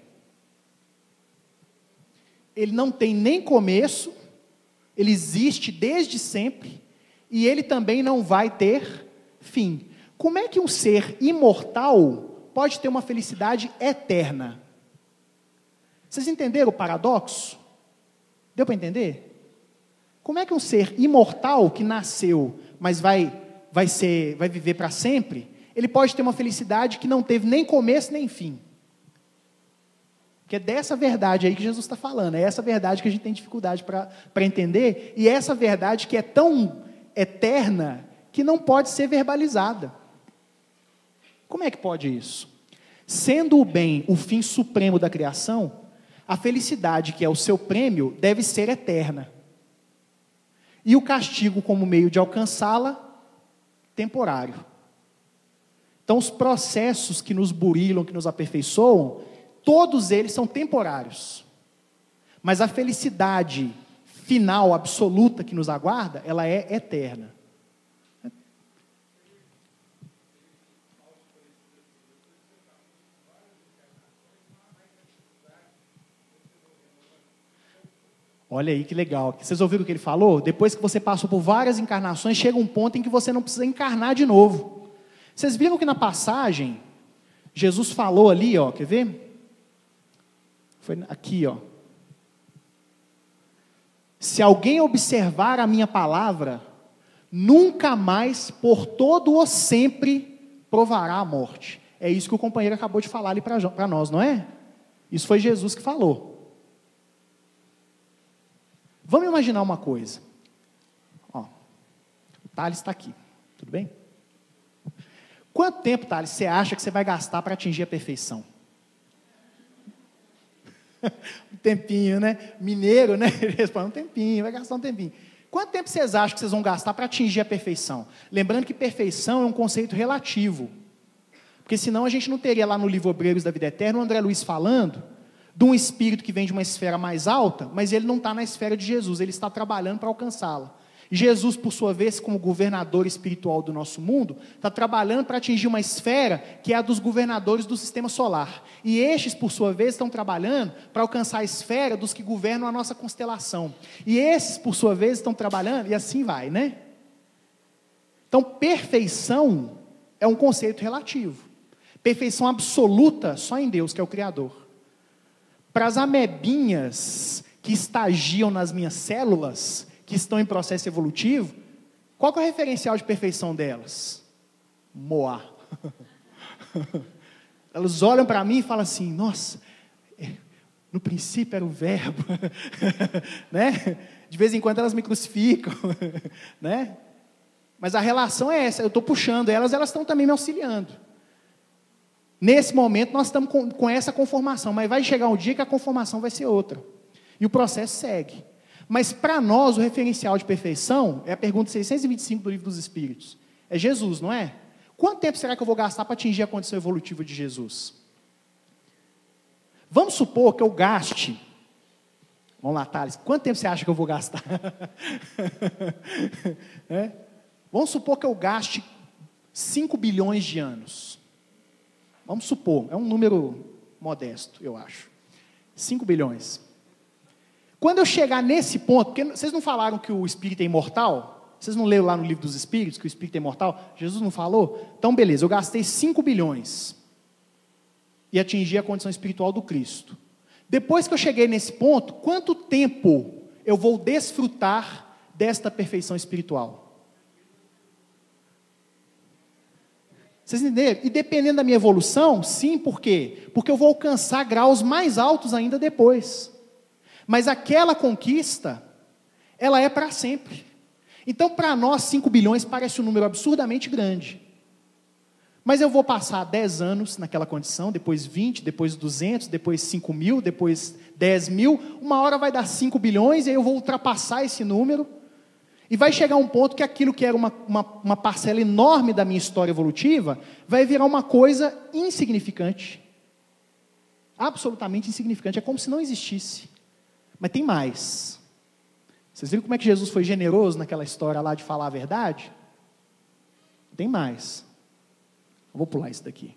Ele não tem nem começo, ele existe desde sempre, e ele também não vai ter fim. Como é que um ser imortal pode ter uma felicidade eterna? Vocês entenderam o paradoxo? Deu para entender? Como é que um ser imortal que nasceu, mas vai, vai, ser, vai viver para sempre, ele pode ter uma felicidade que não teve nem começo nem fim? Porque é dessa verdade aí que Jesus está falando, é essa verdade que a gente tem dificuldade para entender, e é essa verdade que é tão eterna que não pode ser verbalizada. Como é que pode isso? Sendo o bem o fim supremo da criação, a felicidade, que é o seu prêmio, deve ser eterna. E o castigo, como meio de alcançá-la, temporário. Então, os processos que nos burilam, que nos aperfeiçoam, todos eles são temporários. Mas a felicidade final, absoluta, que nos aguarda, ela é eterna. Olha aí que legal. Vocês ouviram o que ele falou? Depois que você passou por várias encarnações, chega um ponto em que você não precisa encarnar de novo. Vocês viram que na passagem, Jesus falou ali, ó, quer ver? Foi aqui, ó. Se alguém observar a minha palavra, nunca mais, por todo o sempre, provará a morte. É isso que o companheiro acabou de falar ali para nós, não é? Isso foi Jesus que falou. Vamos imaginar uma coisa. Ó, o Thales está aqui, tudo bem? Quanto tempo, Thales, você acha que você vai gastar para atingir a perfeição? Um tempinho, né? Mineiro, né? Ele responde, um tempinho, vai gastar um tempinho. Quanto tempo vocês acham que vocês vão gastar para atingir a perfeição? Lembrando que perfeição é um conceito relativo. Porque senão a gente não teria lá no livro Obreiros da Vida Eterna, o André Luiz falando de um espírito que vem de uma esfera mais alta, mas ele não está na esfera de Jesus, ele está trabalhando para alcançá-la. Jesus, por sua vez, como governador espiritual do nosso mundo, está trabalhando para atingir uma esfera que é a dos governadores do sistema solar. E estes, por sua vez, estão trabalhando para alcançar a esfera dos que governam a nossa constelação. E esses, por sua vez, estão trabalhando, e assim vai, né? Então, perfeição é um conceito relativo. Perfeição absoluta só em Deus, que é o Criador. Para as amebinhas que estagiam nas minhas células, que estão em processo evolutivo, qual que é o referencial de perfeição delas? Moá. Elas olham para mim e falam assim, nossa, no princípio era o verbo, né? De vez em quando elas me crucificam, né? Mas a relação é essa, eu estou puxando elas, elas estão também me auxiliando. Nesse momento nós estamos com, com essa conformação, mas vai chegar um dia que a conformação vai ser outra. E o processo segue. Mas para nós o referencial de perfeição é a pergunta seiscentos e vinte e cinco do Livro dos Espíritos. É Jesus, não é? Quanto tempo será que eu vou gastar para atingir a condição evolutiva de Jesus? Vamos supor que eu gaste... Vamos lá, Thales, quanto tempo você acha que eu vou gastar? é? Vamos supor que eu gaste cinco bilhões de anos. Vamos supor, é um número modesto, eu acho. cinco bilhões. Quando eu chegar nesse ponto, porque vocês não falaram que o Espírito é imortal? Vocês não leram lá no Livro dos Espíritos que o Espírito é imortal? Jesus não falou? Então beleza, eu gastei cinco bilhões e atingi a condição espiritual do Cristo. Depois que eu cheguei nesse ponto, quanto tempo eu vou desfrutar desta perfeição espiritual? Vocês entenderam? E dependendo da minha evolução, sim, por quê? Porque eu vou alcançar graus mais altos ainda depois. Mas aquela conquista, ela é para sempre. Então, para nós, cinco bilhões parece um número absurdamente grande. Mas eu vou passar dez anos naquela condição, depois vinte, depois duzentos, depois cinco mil, depois dez mil. Uma hora vai dar cinco bilhões e aí eu vou ultrapassar esse número. E vai chegar um ponto que aquilo que era uma, uma, uma parcela enorme da minha história evolutiva, vai virar uma coisa insignificante. Absolutamente insignificante. É como se não existisse. Mas tem mais. Vocês viram como é que Jesus foi generoso naquela história lá de falar a verdade? Tem mais. Eu vou pular isso daqui.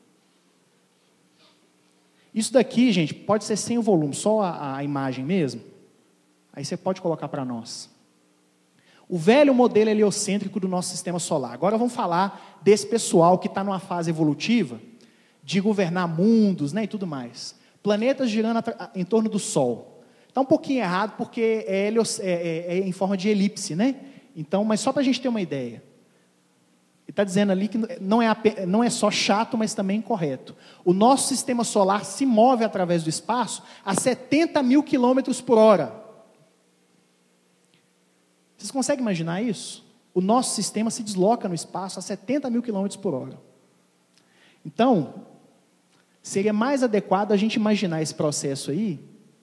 Isso daqui, gente, pode ser sem o volume, só a, a imagem mesmo. Aí você pode colocar para nós. O velho modelo heliocêntrico do nosso sistema solar. Agora vamos falar desse pessoal que está numa fase evolutiva, de governar mundos, né, e tudo mais. Planetas girando em torno do Sol. Está um pouquinho errado, porque é, helios, é, é, é em forma de elipse, né? Então, mas só para a gente ter uma ideia. Ele está dizendo ali que não é, não é só chato, mas também incorreto. O nosso sistema solar se move através do espaço a setenta mil quilômetros por hora. Vocês conseguem imaginar isso? O nosso sistema se desloca no espaço a setenta mil quilômetros por hora. Então, seria mais adequado a gente imaginar esse processo aí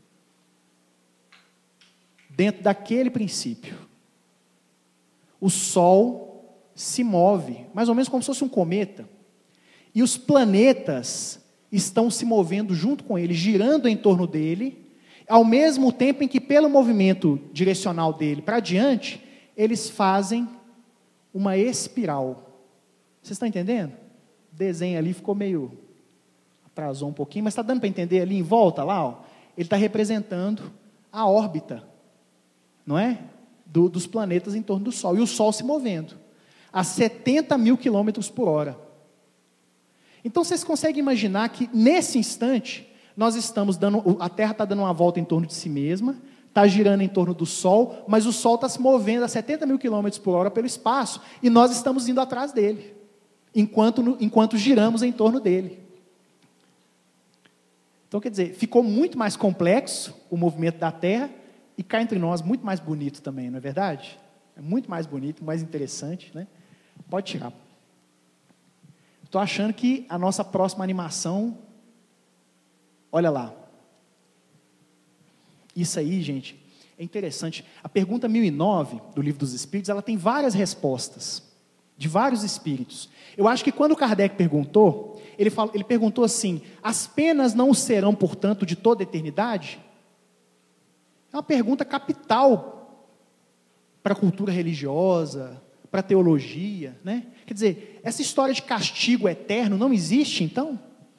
dentro daquele princípio. O Sol se move, mais ou menos como se fosse um cometa, e os planetas estão se movendo junto com ele, girando em torno dele, ao mesmo tempo em que, pelo movimento direcional dele para diante, eles fazem uma espiral. Vocês estão entendendo? O desenho ali ficou meio... atrasou um pouquinho, mas está dando para entender ali em volta, lá, ó, ele está representando a órbita, não é? Do, dos planetas em torno do Sol, e o Sol se movendo a setenta mil quilômetros por hora. Então vocês conseguem imaginar que nesse instante nós estamos dando, a Terra está dando uma volta em torno de si mesma, está girando em torno do Sol, mas o Sol está se movendo a setenta mil quilômetros por hora pelo espaço, e nós estamos indo atrás dele, enquanto, enquanto giramos em torno dele. Então quer dizer, ficou muito mais complexo o movimento da Terra, e cá entre nós, muito mais bonito também, não é verdade? É muito mais bonito, mais interessante, né? Pode tirar. Estou achando que a nossa próxima animação, olha lá. Isso aí, gente, é interessante. A pergunta mil e nove do Livro dos Espíritos, ela tem várias respostas, de vários espíritos. Eu acho que quando Kardec perguntou, ele, falou, ele perguntou assim, as penas não serão, portanto, de toda a eternidade? É uma pergunta capital para a cultura religiosa, para a teologia, né? Quer dizer, essa história de castigo eterno não existe, então?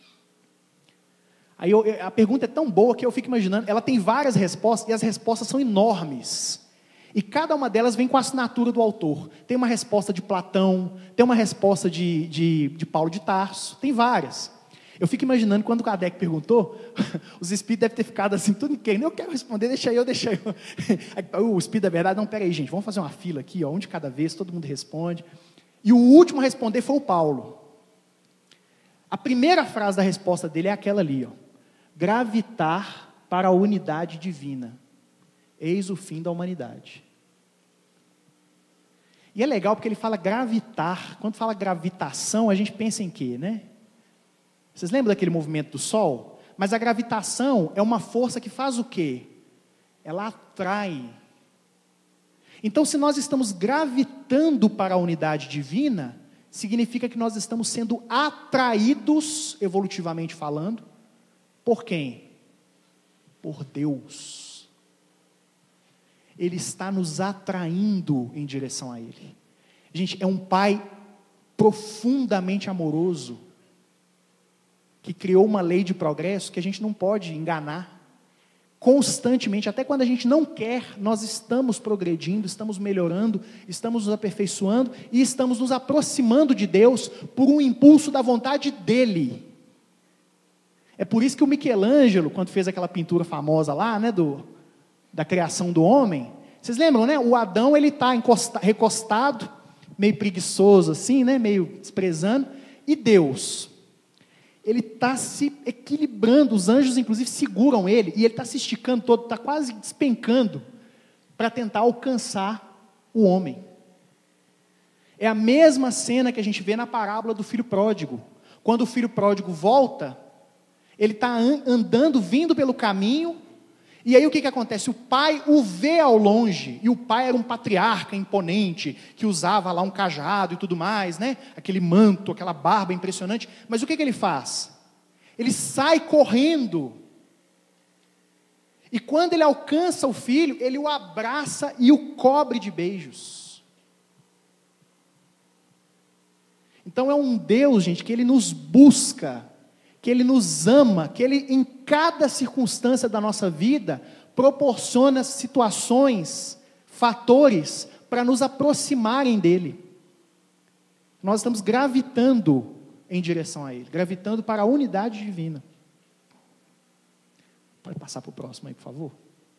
Aí eu, a pergunta é tão boa que eu fico imaginando, ela tem várias respostas, e as respostas são enormes. E cada uma delas vem com a assinatura do autor. Tem uma resposta de Platão, tem uma resposta de, de, de Paulo de Tarso, tem várias. Eu fico imaginando, quando o Kardec perguntou, os espíritos devem ter ficado assim, tudo querendo, eu quero responder, deixa eu, deixa eu. O espírito da verdade, não, peraí gente, vamos fazer uma fila aqui, ó, um de cada vez, todo mundo responde. E o último a responder foi o Paulo. A primeira frase da resposta dele é aquela ali, ó. Gravitar para a unidade divina. Eis o fim da humanidade. E é legal porque ele fala gravitar. Quando fala gravitação, a gente pensa em quê, né? Vocês lembram daquele movimento do Sol? Mas a gravitação é uma força que faz o quê? Ela atrai. Então, se nós estamos gravitando para a unidade divina, significa que nós estamos sendo atraídos, evolutivamente falando, por quem? Por Deus. Ele está nos atraindo em direção a Ele. Gente, é um Pai profundamente amoroso, que criou uma lei de progresso que a gente não pode enganar. Constantemente, até quando a gente não quer, nós estamos progredindo, estamos melhorando, estamos nos aperfeiçoando e estamos nos aproximando de Deus por um impulso da vontade dEle. É por isso que o Michelangelo, quando fez aquela pintura famosa lá, né, do... da criação do homem, vocês lembram, né? O Adão, ele está recostado, meio preguiçoso assim, né? Meio desprezando, e Deus, ele está se equilibrando, os anjos inclusive seguram ele, e ele está se esticando todo, está quase despencando, para tentar alcançar o homem. É a mesma cena que a gente vê na parábola do filho pródigo. Quando o filho pródigo volta, ele está andando, vindo pelo caminho, e aí o que, que acontece? O pai o vê ao longe, e o pai era um patriarca imponente, que usava lá um cajado e tudo mais, né? Aquele manto, aquela barba impressionante, mas o que, que ele faz? Ele sai correndo, e quando ele alcança o filho, ele o abraça e o cobre de beijos. Então é um Deus, gente, que ele nos busca, que Ele nos ama, que Ele em cada circunstância da nossa vida, proporciona situações, fatores, para nos aproximarem dEle. Nós estamos gravitando em direção a Ele, gravitando para a unidade divina. Pode passar para o próximo aí, por favor?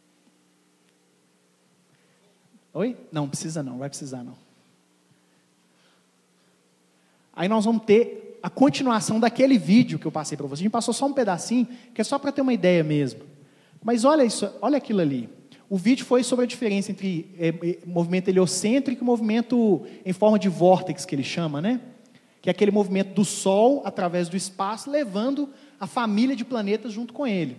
Oi? Não, precisa não, vai precisar não. Aí nós vamos ter a continuação daquele vídeo que eu passei para vocês. A gente passou só um pedacinho, que é só para ter uma ideia mesmo. Mas olha isso, olha aquilo ali. O vídeo foi sobre a diferença entre é, movimento heliocêntrico e movimento em forma de vórtex, que ele chama, né? Que é aquele movimento do Sol através do espaço, levando a família de planetas junto com ele.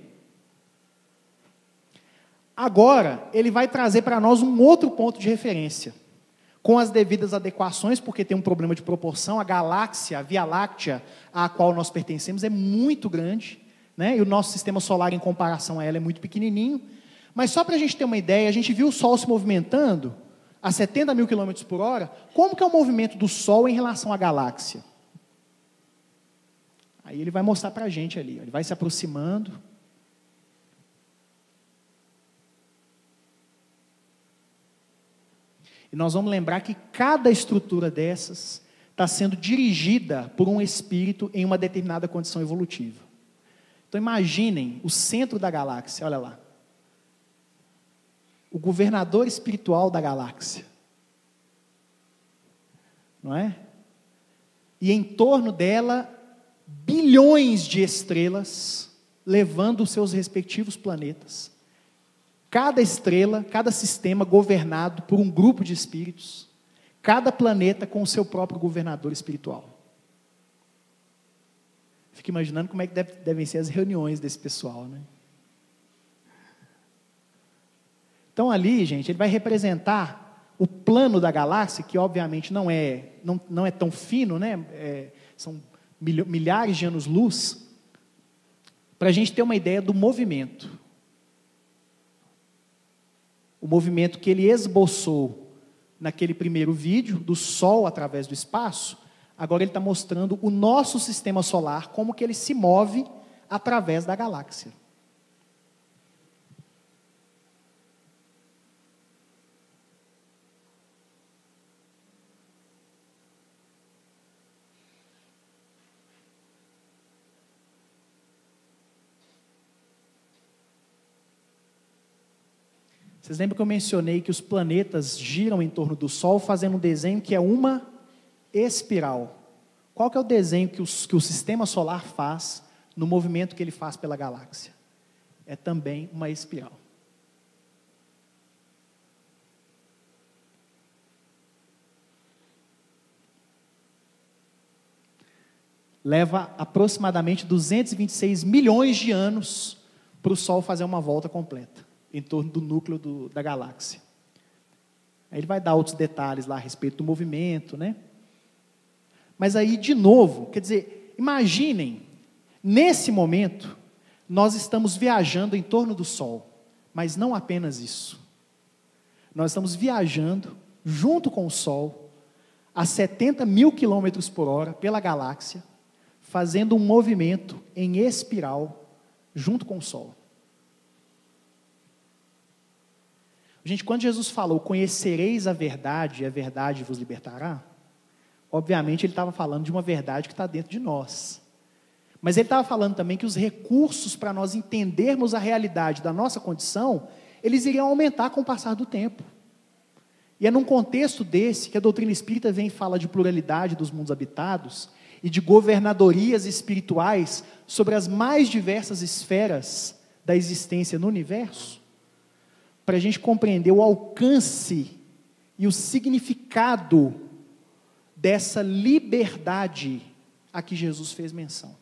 Agora, ele vai trazer para nós um outro ponto de referência, com as devidas adequações, porque tem um problema de proporção. A galáxia, a Via Láctea, à qual nós pertencemos, é muito grande, né? E o nosso sistema solar, em comparação a ela, é muito pequenininho. Mas só para a gente ter uma ideia, a gente viu o Sol se movimentando a setenta mil quilômetros por hora. Como que é o movimento do Sol em relação à galáxia? Aí ele vai mostrar para a gente ali, ele vai se aproximando. E nós vamos lembrar que cada estrutura dessas está sendo dirigida por um espírito em uma determinada condição evolutiva. Então imaginem o centro da galáxia, olha lá. O governador espiritual da galáxia. Não é? E em torno dela, bilhões de estrelas, levando os seus respectivos planetas. Cada estrela, cada sistema governado por um grupo de espíritos, cada planeta com o seu próprio governador espiritual. Fico imaginando como é que deve, devem ser as reuniões desse pessoal, né? Então ali, gente, ele vai representar o plano da galáxia, que obviamente não é, não, não é tão fino, né? É, são milhares de anos-luz, para a gente ter uma ideia do movimento. O movimento que ele esboçou naquele primeiro vídeo, do Sol através do espaço, agora ele está mostrando o nosso sistema solar, como que ele se move através da galáxia. Vocês lembram que eu mencionei que os planetas giram em torno do Sol fazendo um desenho que é uma espiral? Qual que é o desenho que, os, que o sistema solar faz no movimento que ele faz pela galáxia? É também uma espiral. Leva aproximadamente duzentos e vinte e seis milhões de anos para o Sol fazer uma volta completa em torno do núcleo do, da galáxia. Aí ele vai dar outros detalhes lá a respeito do movimento, né? Mas aí, de novo, quer dizer, imaginem, nesse momento, nós estamos viajando em torno do Sol, mas não apenas isso. Nós estamos viajando junto com o Sol, a setenta mil quilômetros por hora, pela galáxia, fazendo um movimento em espiral, junto com o Sol. Gente, quando Jesus falou, conhecereis a verdade, e a verdade vos libertará, obviamente ele estava falando de uma verdade que está dentro de nós. Mas ele estava falando também que os recursos para nós entendermos a realidade da nossa condição, eles iriam aumentar com o passar do tempo. E é num contexto desse que a doutrina espírita vem e fala de pluralidade dos mundos habitados e de governadorias espirituais sobre as mais diversas esferas da existência no universo, para a gente compreender o alcance e o significado dessa liberdade a que Jesus fez menção.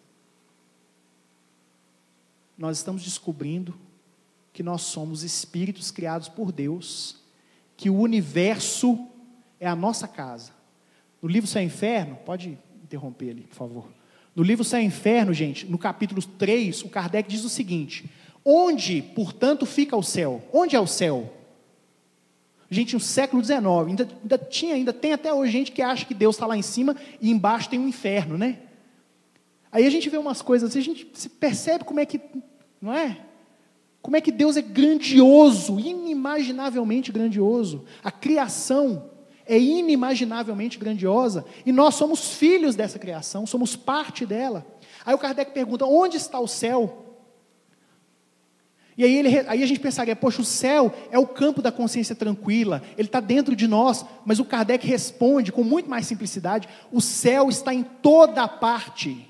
Nós estamos descobrindo que nós somos espíritos criados por Deus, que o universo é a nossa casa. No livro Céu e Inferno, pode interromper ali, por favor. No livro Céu e Inferno, gente, no capítulo três, o Kardec diz o seguinte: onde, portanto, fica o céu? Onde é o céu? Gente, no século dezenove, ainda, ainda tinha, ainda tem até hoje gente que acha que Deus está lá em cima e embaixo tem um inferno, né? Aí a gente vê umas coisas assim, a gente se percebe como é que, não é? Como é que Deus é grandioso, inimaginavelmente grandioso. A criação é inimaginavelmente grandiosa e nós somos filhos dessa criação, somos parte dela. Aí o Kardec pergunta, onde está o céu? E aí, ele, aí a gente pensaria, poxa, o céu é o campo da consciência tranquila, ele está dentro de nós, mas o Kardec responde com muito mais simplicidade, o céu está em toda parte,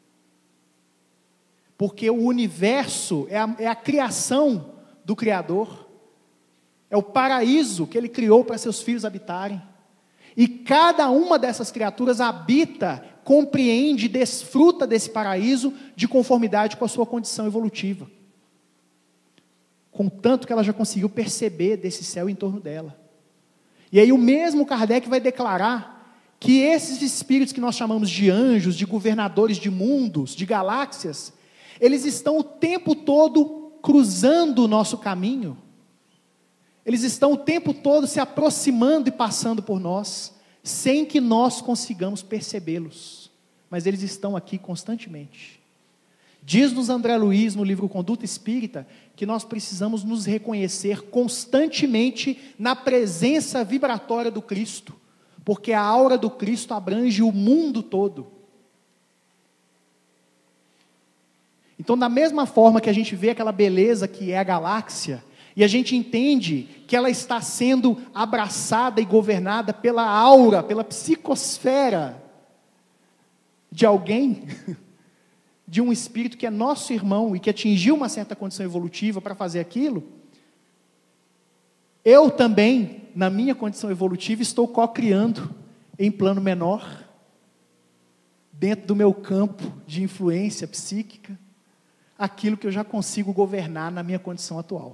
porque o universo é a, é a criação do Criador, é o paraíso que ele criou para seus filhos habitarem, e cada uma dessas criaturas habita, compreende, desfruta desse paraíso de conformidade com a sua condição evolutiva, contanto que ela já conseguiu perceber desse céu em torno dela. E aí o mesmo Kardec vai declarar que esses espíritos que nós chamamos de anjos, de governadores de mundos, de galáxias, eles estão o tempo todo cruzando o nosso caminho, eles estão o tempo todo se aproximando e passando por nós, sem que nós consigamos percebê-los, mas eles estão aqui constantemente. Diz-nos André Luiz, no livro Conduta Espírita, que nós precisamos nos reconhecer constantemente na presença vibratória do Cristo, porque a aura do Cristo abrange o mundo todo. Então, da mesma forma que a gente vê aquela beleza que é a galáxia, e a gente entende que ela está sendo abraçada e governada pela aura, pela psicosfera de alguém, de um espírito que é nosso irmão e que atingiu uma certa condição evolutiva para fazer aquilo, eu também, na minha condição evolutiva, estou co-criando em plano menor, dentro do meu campo de influência psíquica, aquilo que eu já consigo governar na minha condição atual.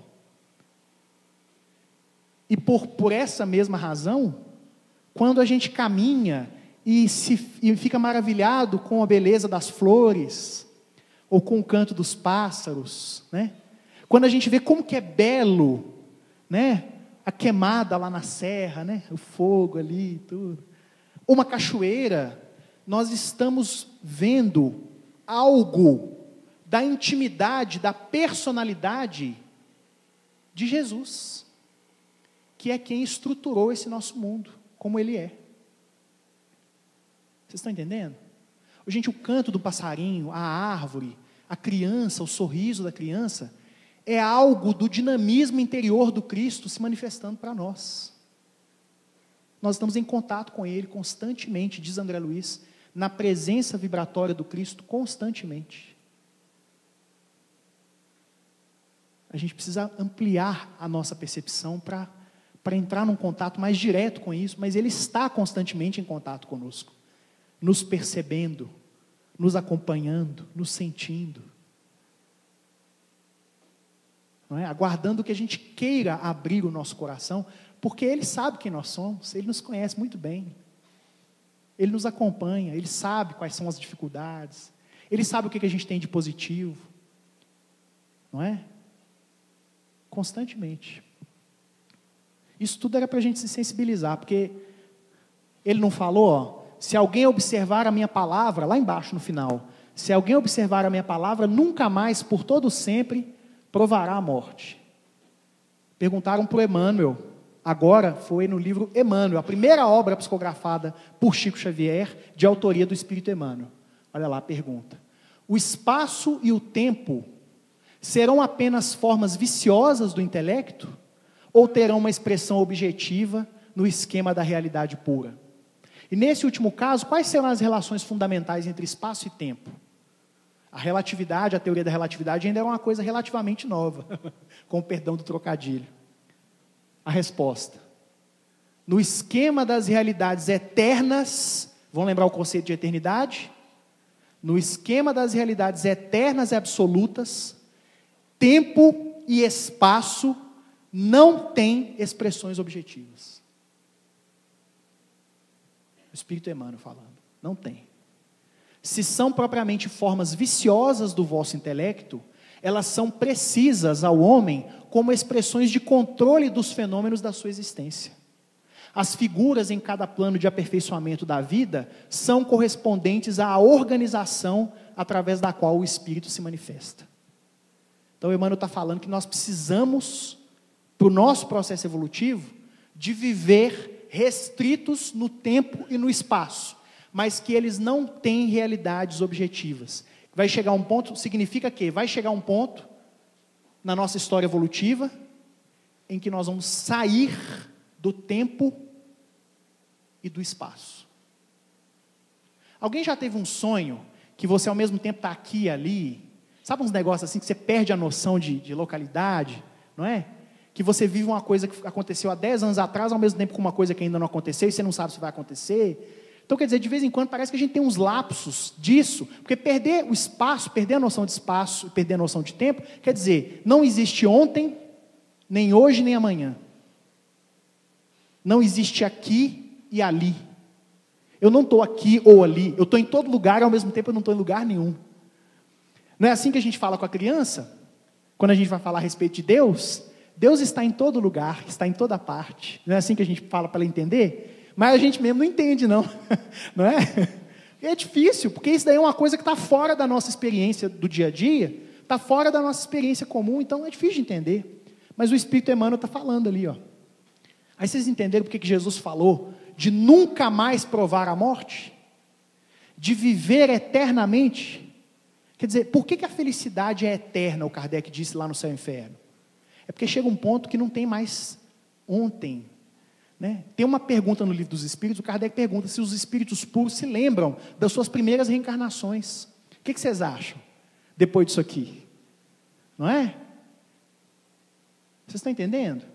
E por, por essa mesma razão, quando a gente caminha e, se, e fica maravilhado com a beleza das flores, ou com o canto dos pássaros, né? Quando a gente vê como que é belo, né? a queimada lá na serra, né? O fogo ali, tudo. Uma cachoeira, nós estamos vendo algo da intimidade, da personalidade de Jesus, que é quem estruturou esse nosso mundo, como ele é. Vocês estão entendendo? Gente, o canto do passarinho, a árvore, a criança, o sorriso da criança, é algo do dinamismo interior do Cristo se manifestando para nós. Nós estamos em contato com Ele constantemente, diz André Luiz, na presença vibratória do Cristo constantemente. A gente precisa ampliar a nossa percepção para para entrar num contato mais direto com isso, mas Ele está constantemente em contato conosco, nos percebendo, nos acompanhando, nos sentindo. Não é? Aguardando que a gente queira abrir o nosso coração, porque Ele sabe quem nós somos, Ele nos conhece muito bem. Ele nos acompanha, Ele sabe quais são as dificuldades, Ele sabe o que a gente tem de positivo. Não é? Constantemente. Isso tudo era para a gente se sensibilizar, porque Ele não falou, ó, se alguém observar a minha palavra, lá embaixo no final, se alguém observar a minha palavra, nunca mais, por todo sempre, provará a morte. Perguntaram para o Emmanuel, agora foi no livro Emmanuel, a primeira obra psicografada por Chico Xavier, de autoria do Espírito Emmanuel. Olha lá a pergunta. O espaço e o tempo serão apenas formas viciosas do intelecto, ou terão uma expressão objetiva no esquema da realidade pura? E nesse último caso, quais serão as relações fundamentais entre espaço e tempo? A relatividade, a teoria da relatividade ainda é uma coisa relativamente nova, com o perdão do trocadilho. A resposta: no esquema das realidades eternas, vão lembrar o conceito de eternidade? No esquema das realidades eternas e absolutas, tempo e espaço não têm expressões objetivas. O Espírito Emmanuel falando, não tem. Se são propriamente formas viciosas do vosso intelecto, elas são precisas ao homem como expressões de controle dos fenômenos da sua existência. As figuras em cada plano de aperfeiçoamento da vida são correspondentes à organização através da qual o Espírito se manifesta. Então, o Emmanuel está falando que nós precisamos, para o nosso processo evolutivo, de viver restritos no tempo e no espaço, mas que eles não têm realidades objetivas. Vai chegar um ponto, significa que vai chegar um ponto na nossa história evolutiva em que nós vamos sair do tempo e do espaço. Alguém já teve um sonho que você ao mesmo tempo está aqui e ali? Sabe uns negócios assim que você perde a noção de, de localidade, não é? Que você vive uma coisa que aconteceu há dez anos atrás, ao mesmo tempo com uma coisa que ainda não aconteceu, e você não sabe se vai acontecer. Então, quer dizer, de vez em quando parece que a gente tem uns lapsos disso, porque perder o espaço, perder a noção de espaço, perder a noção de tempo, quer dizer, não existe ontem, nem hoje, nem amanhã. Não existe aqui e ali. Eu não estou aqui ou ali, eu estou em todo lugar, e ao mesmo tempo eu não estou em lugar nenhum. Não é assim que a gente fala com a criança? Quando a gente vai falar a respeito de Deus, Deus está em todo lugar, está em toda parte. Não é assim que a gente fala para ela entender? Mas a gente mesmo não entende, não. Não é? É difícil, porque isso daí é uma coisa que está fora da nossa experiência do dia a dia, está fora da nossa experiência comum, então é difícil de entender. Mas o Espírito Emmanuel está falando ali, ó. Aí vocês entenderam porque que Jesus falou de nunca mais provar a morte? De viver eternamente? Quer dizer, por que que a felicidade é eterna, o Kardec disse lá no Céu e Inferno? É porque chega um ponto que não tem mais ontem. Né? Tem uma pergunta no Livro dos Espíritos, o Kardec pergunta se os espíritos puros se lembram das suas primeiras reencarnações. O que que vocês acham depois disso aqui? Não é? Vocês estão entendendo?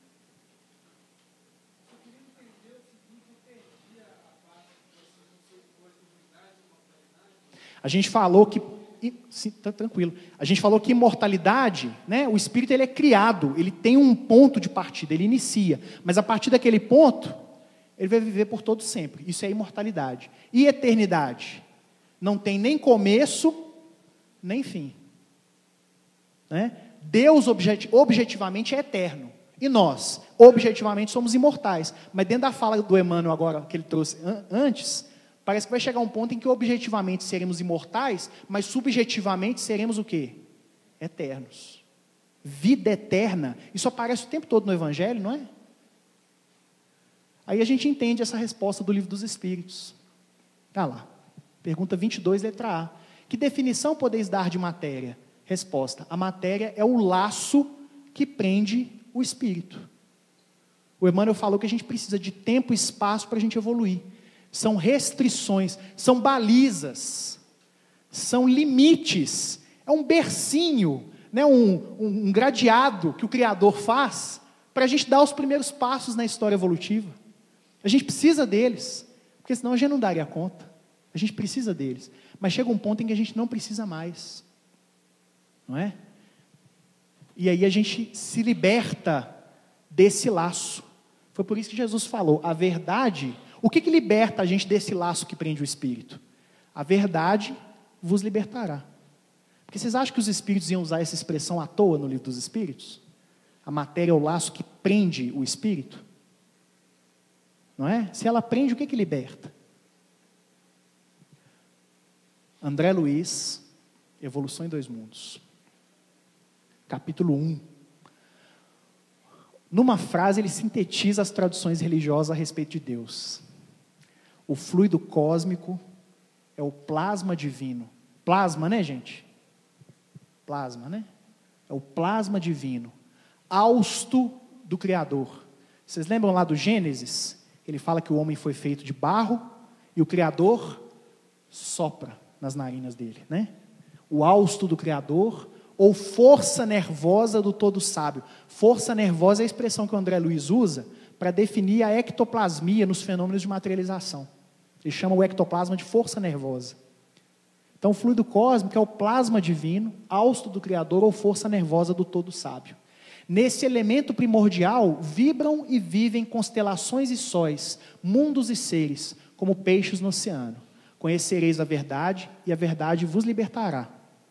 A gente falou que, sim, tá tranquilo, a gente falou que imortalidade, né, o espírito ele é criado, ele tem um ponto de partida, ele inicia, mas a partir daquele ponto, ele vai viver por todo sempre, isso é imortalidade. E eternidade? Não tem nem começo, nem fim. Né? Deus objet, objetivamente é eterno, E nós, objetivamente, somos imortais. Mas dentro da fala do Emmanuel agora, que ele trouxe an antes, parece que vai chegar um ponto em que objetivamente seremos imortais, mas subjetivamente seremos o quê? Eternos. Vida eterna. Isso aparece o tempo todo no Evangelho, não é? Aí a gente entende essa resposta do Livro dos Espíritos. Olha lá. Pergunta vinte e dois, letra A. Que definição podeis dar de matéria? Resposta. A matéria é o laço que prende o espírito. O Emmanuel falou que a gente precisa de tempo e espaço para a gente evoluir. São restrições, são balizas, são limites. É um bercinho, né, um, um, um gradeado que o Criador faz para a gente dar os primeiros passos na história evolutiva. A gente precisa deles, porque senão a gente não daria conta. A gente precisa deles. Mas chega um ponto em que a gente não precisa mais. Não é? E aí a gente se liberta desse laço. Foi por isso que Jesus falou, a verdade... O que que liberta a gente desse laço que prende o espírito? A verdade vos libertará. Porque vocês acham que os espíritos iam usar essa expressão à toa no Livro dos Espíritos? A matéria é o laço que prende o espírito? Não é? Se ela prende, o que que liberta? André Luiz, Evolução em Dois Mundos. Capítulo um. Numa frase, ele sintetiza as traduções religiosas a respeito de Deus. O fluido cósmico é o plasma divino. Plasma, né, gente? Plasma, né? É o plasma divino. Hausto do Criador. Vocês lembram lá do Gênesis? Ele fala que o homem foi feito de barro e o Criador sopra nas narinas dele, né? O hausto do Criador, ou força nervosa do todo sábio. Força nervosa é a expressão que o André Luiz usa para definir a ectoplasmia nos fenômenos de materialização. Ele chama o ectoplasma de força nervosa. Então, o fluido cósmico é o plasma divino, hausto do Criador ou força nervosa do todo sábio. Nesse elemento primordial, vibram e vivem constelações e sóis, mundos e seres, como peixes no oceano. Conhecereis a verdade, e a verdade vos libertará.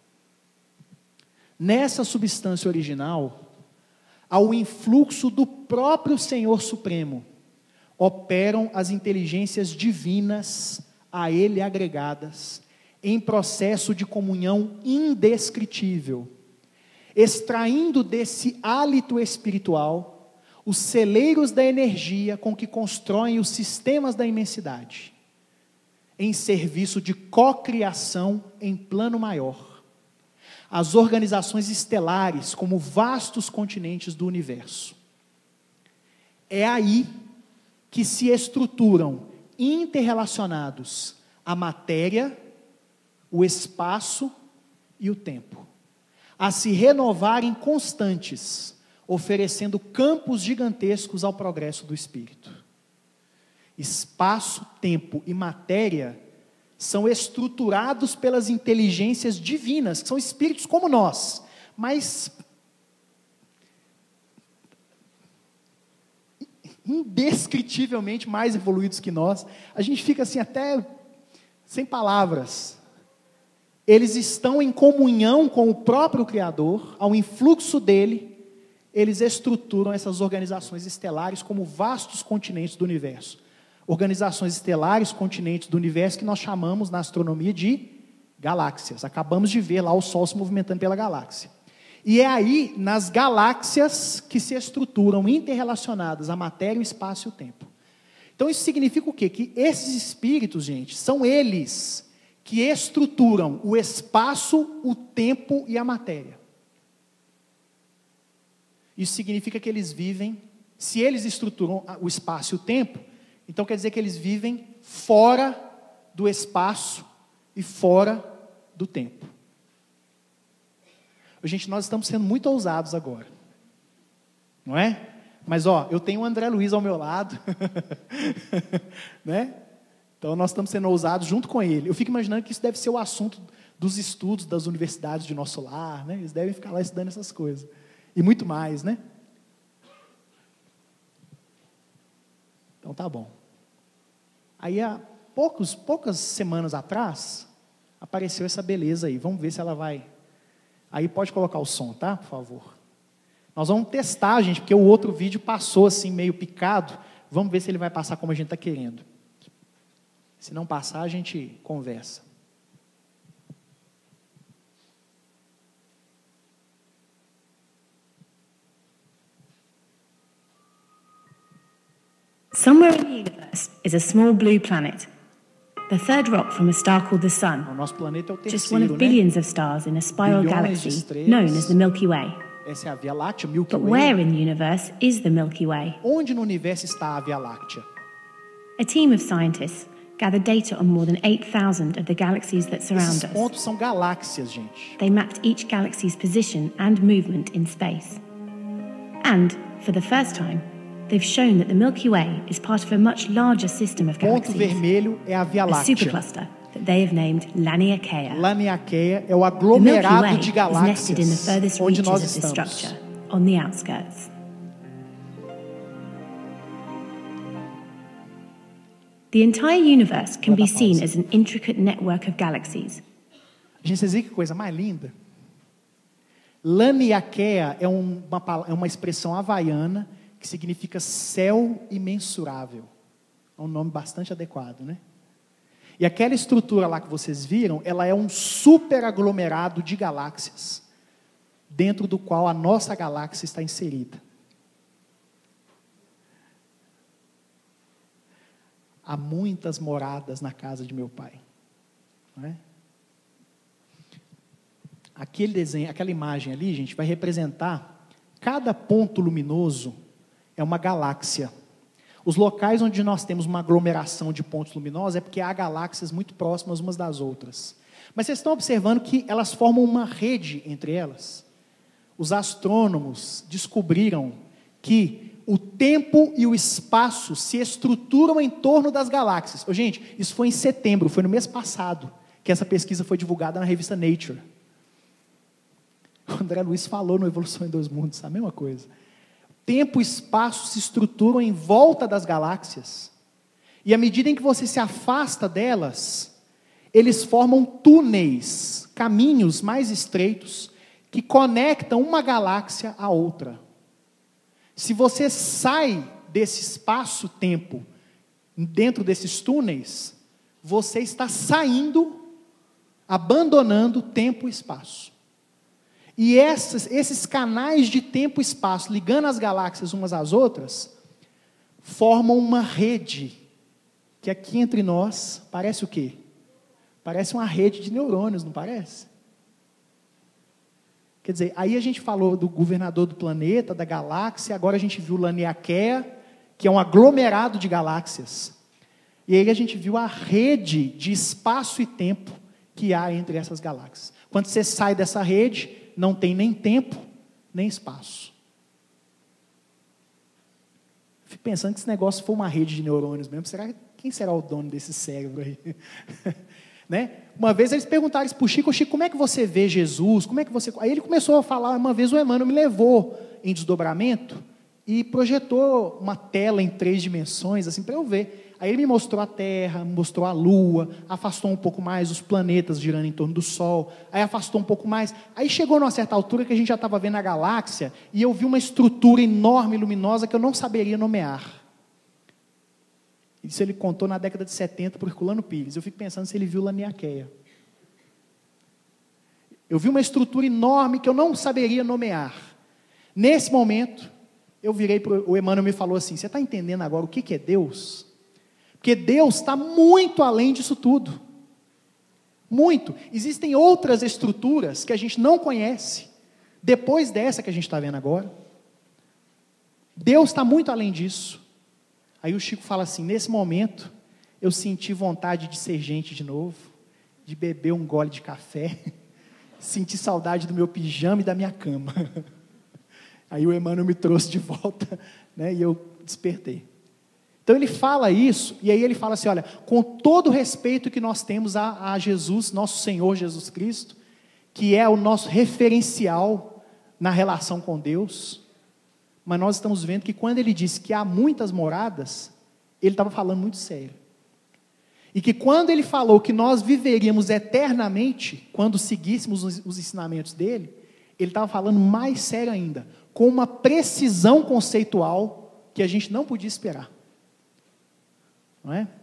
Nessa substância original, ao influxo do próprio Senhor Supremo, operam as inteligências divinas a Ele agregadas, em processo de comunhão indescritível, extraindo desse hálito espiritual os celeiros da energia com que constroem os sistemas da imensidade, em serviço de cocriação em plano maior. As organizações estelares como vastos continentes do universo. É aí que se estruturam interrelacionados a matéria, o espaço e o tempo, a se renovarem constantes, oferecendo campos gigantescos ao progresso do espírito. Espaço, tempo e matéria são estruturados pelas inteligências divinas, que são espíritos como nós, mas indescritivelmente mais evoluídos que nós. A gente fica assim até sem palavras. Eles estão em comunhão com o próprio Criador, ao influxo dele, eles estruturam essas organizações estelares como vastos continentes do universo. Organizações estelares, continentes do universo, que nós chamamos na astronomia de galáxias. Acabamos de ver lá o Sol se movimentando pela galáxia. E é aí, nas galáxias, que se estruturam interrelacionadas a matéria, o espaço e o tempo. Então isso significa o quê? Que esses espíritos, gente, são eles que estruturam o espaço, o tempo e a matéria. Isso significa que eles vivem, se eles estruturam o espaço e o tempo, então quer dizer que eles vivem fora do espaço e fora do tempo. Gente, nós estamos sendo muito ousados agora, não é? Mas ó, eu tenho o André Luiz ao meu lado, né? Então nós estamos sendo ousados junto com ele. Eu fico imaginando que isso deve ser o assunto dos estudos das universidades de nosso lar, né? Eles devem ficar lá estudando essas coisas. E muito mais, né? Então tá bom. Aí há poucos, poucas semanas atrás, apareceu essa beleza aí. Vamos ver se ela vai... Aí pode colocar o som, tá? Por favor. Nós vamos testar, gente, porque o outro vídeo passou assim, meio picado. Vamos ver se ele vai passar como a gente está querendo. Se não passar, a gente conversa. Somewhere in the universe is a small blue planet, the third rock from a star called the Sun, O nosso planeta é o just one terceiro, of né? billions of stars in a spiral Bilhões de galaxy estrelas. known as the Milky Way. Essa é a Via Láctea, Milky But Way. where in the universe is the Milky Way? Onde no universo está a Via Láctea? A team of scientists gathered data on more than eight thousand of the galaxies that surround Esses us. pontos são galáxias, gente. They mapped each galaxy's position and movement in space. And, for the first time, they've shown that the Milky Way is part of a much larger system of Ponto galaxies, vermelho é a Via a Láctea. supercluster that they have named Laniakea. Laniakea é o The Milky aglomerado Way de is nested in the galáxias furthest onde reaches nós of the estamos. structure, on the outskirts. The entire universe can be seen as an intricate network of galaxies. Gente, vocês viram que coisa mais linda? Laniakea é uma, pala- é uma expressão havaiana que significa céu imensurável. É um nome bastante adequado, né? E aquela estrutura lá que vocês viram, ela é um super aglomerado de galáxias, dentro do qual a nossa galáxia está inserida. Há muitas moradas na casa de meu pai. Não é? Aquele desenho, aquela imagem ali, gente, vai representar cada ponto luminoso é uma galáxia. Os locais onde nós temos uma aglomeração de pontos luminosos é porque há galáxias muito próximas umas das outras. Mas vocês estão observando que elas formam uma rede entre elas? Os astrônomos descobriram que o tempo e o espaço se estruturam em torno das galáxias. Ô, gente, isso foi em setembro, foi no mês passado, que essa pesquisa foi divulgada na revista Nature. O André Luiz falou no Evolução em Dois Mundos, a mesma coisa. Tempo e espaço se estruturam em volta das galáxias. E à medida em que você se afasta delas, eles formam túneis, caminhos mais estreitos, que conectam uma galáxia à outra. Se você sai desse espaço-tempo, dentro desses túneis, você está saindo, abandonando tempo e espaço. E essas, esses canais de tempo e espaço, ligando as galáxias umas às outras, formam uma rede, que aqui entre nós, parece o quê? Parece uma rede de neurônios, não parece? Quer dizer, aí a gente falou do governador do planeta, da galáxia, agora a gente viu Laniakea, que é um aglomerado de galáxias. E aí a gente viu a rede de espaço e tempo que há entre essas galáxias. Quando você sai dessa rede, não tem nem tempo, nem espaço. Fico pensando que esse negócio for uma rede de neurônios mesmo, será, quem será o dono desse cérebro aí? Né? Uma vez eles perguntaram isso para o Chico, Chico, como é que você vê Jesus? Como é que você... Aí ele começou a falar, uma vez o Emmanuel me levou em desdobramento e projetou uma tela em três dimensões, assim, para eu ver. Aí ele me mostrou a Terra, mostrou a Lua, afastou um pouco mais os planetas girando em torno do Sol, aí afastou um pouco mais. Aí chegou numa certa altura que a gente já estava vendo a galáxia, e eu vi uma estrutura enorme, luminosa, que eu não saberia nomear. Isso ele contou na década de setenta por Herculano Pires. Eu fico pensando se ele viu Laniakea. Eu vi uma estrutura enorme que eu não saberia nomear. Nesse momento, eu virei para o Emmanuel me falou assim, você está entendendo agora o que, que é Deus? Porque Deus está muito além disso tudo. Muito. Existem outras estruturas que a gente não conhece, depois dessa que a gente está vendo agora. Deus está muito além disso. Aí o Chico fala assim, nesse momento, eu senti vontade de ser gente de novo, de beber um gole de café, senti saudade do meu pijama e da minha cama. Aí o Emmanuel me trouxe de volta, né, e eu despertei. Então ele fala isso, e aí ele fala assim, olha, com todo o respeito que nós temos a, a Jesus, nosso Senhor Jesus Cristo, que é o nosso referencial na relação com Deus, mas nós estamos vendo que quando ele disse que há muitas moradas, ele estava falando muito sério. E que quando ele falou que nós viveríamos eternamente, quando seguíssemos os, os ensinamentos dele, ele estava falando mais sério ainda. com uma precisão conceitual que a gente não podia esperar. Não é?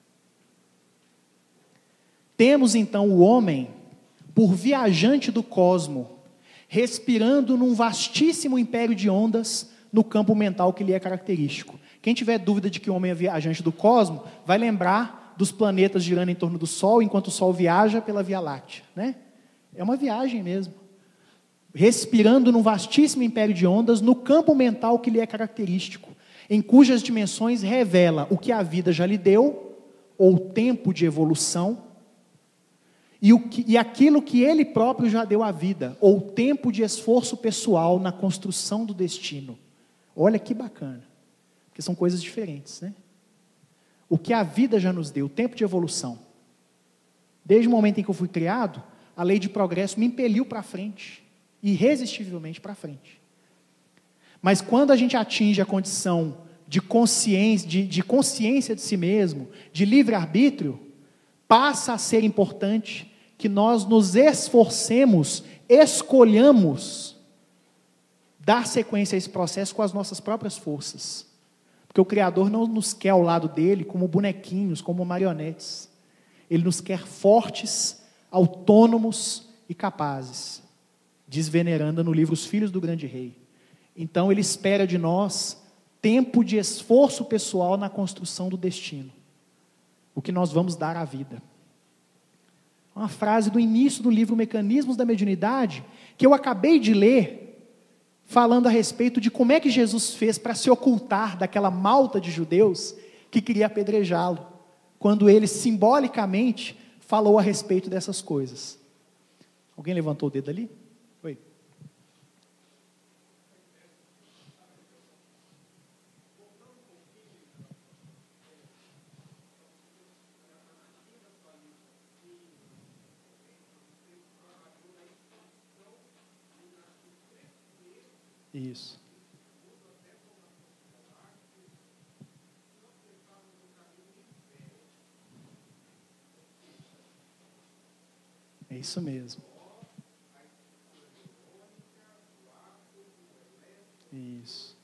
Temos então o homem, por viajante do cosmo, respirando num vastíssimo império de ondas no campo mental que lhe é característico. Quem tiver dúvida de que o homem é viajante do cosmo, vai lembrar dos planetas girando em torno do Sol, enquanto o Sol viaja pela Via Láctea, né? É uma viagem mesmo. Respirando num vastíssimo império de ondas no campo mental que lhe é característico, em cujas dimensões revela o que a vida já lhe deu, ou tempo de evolução, e, o que, e aquilo que ele próprio já deu à vida, ou tempo de esforço pessoal na construção do destino. Olha que bacana, porque são coisas diferentes, né? O que a vida já nos deu, o tempo de evolução. Desde o momento em que eu fui criado, a lei de progresso me impeliu para frente, irresistivelmente para frente. Mas quando a gente atinge a condição de consciência, de, de consciência de si mesmo, de livre-arbítrio, passa a ser importante que nós nos esforcemos, escolhamos dar sequência a esse processo com as nossas próprias forças. Porque o Criador não nos quer ao lado dele como bonequinhos, como marionetes. Ele nos quer fortes, autônomos e capazes. Diz Veneranda no livro Os Filhos do Grande Rei. Então ele espera de nós tempo de esforço pessoal na construção do destino. O que nós vamos dar à vida. Uma frase do início do livro Mecanismos da Mediunidade, que eu acabei de ler, falando a respeito de como é que Jesus fez para se ocultar daquela malta de judeus que queria apedrejá-lo, quando ele simbolicamente falou a respeito dessas coisas. Alguém levantou o dedo ali? Oi. Isso. É isso mesmo. Isso.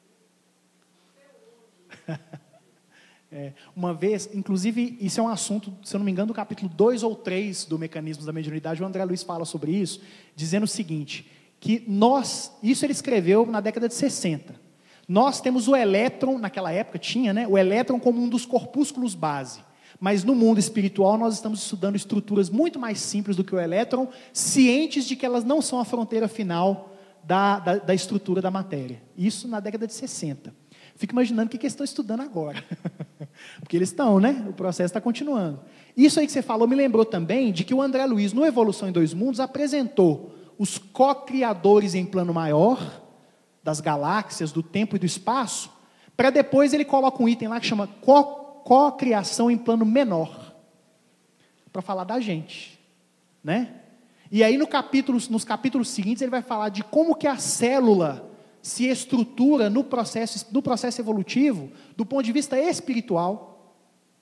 É, uma vez, inclusive, isso é um assunto, se eu não me engano, do capítulo dois ou três do Mecanismos da Mediunidade, o André Luiz fala sobre isso, dizendo o seguinte, que nós, isso ele escreveu na década de sessenta, nós temos o elétron, naquela época tinha, né, o elétron como um dos corpúsculos base, mas no mundo espiritual nós estamos estudando estruturas muito mais simples do que o elétron, cientes de que elas não são a fronteira final da, da, da estrutura da matéria, isso na década de sessenta. Fico imaginando o que, que eles estão estudando agora, porque eles estão, né, o processo está continuando. Isso aí que você falou me lembrou também de que o André Luiz, no Evolução em Dois Mundos, apresentou os co-criadores em plano maior, das galáxias, do tempo e do espaço, para depois ele coloca um item lá que chama co-criação em plano menor, para falar da gente, né? E aí no capítulo, nos capítulos seguintes ele vai falar de como que a célula se estrutura no processo, no processo evolutivo, do ponto de vista espiritual,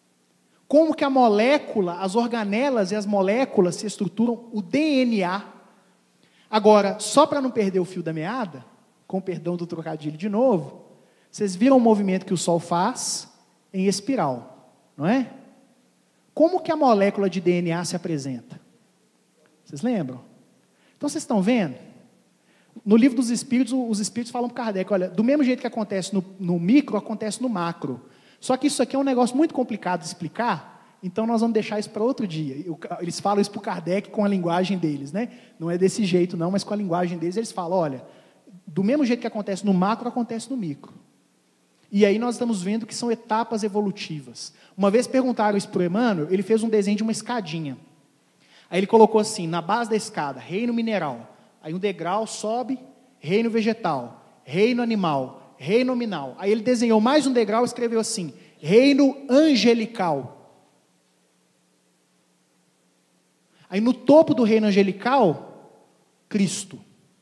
como que a molécula, as organelas e as moléculas se estruturam, o D N A. Agora, só para não perder o fio da meada, com perdão do trocadilho de novo, vocês viram o movimento que o Sol faz em espiral, não é? Como que a molécula de D N A se apresenta? Vocês lembram? Então vocês estão vendo? No livro dos Espíritos, os Espíritos falam para Kardec, olha, do mesmo jeito que acontece no, no micro, acontece no macro. Só que isso aqui é um negócio muito complicado de explicar, então nós vamos deixar isso para outro dia. Eles falam isso para o Kardec com a linguagem deles, né? Não é desse jeito não, mas com a linguagem deles, eles falam, olha, do mesmo jeito que acontece no macro, acontece no micro. E aí nós estamos vendo que são etapas evolutivas. Uma vez perguntaram isso para o Emmanuel, ele fez um desenho de uma escadinha. Aí ele colocou assim, na base da escada, reino mineral. Aí um degrau sobe, reino vegetal, reino animal, reino nominal. Aí ele desenhou mais um degrau e escreveu assim, reino angelical. Aí no topo do reino angelical, Cristo.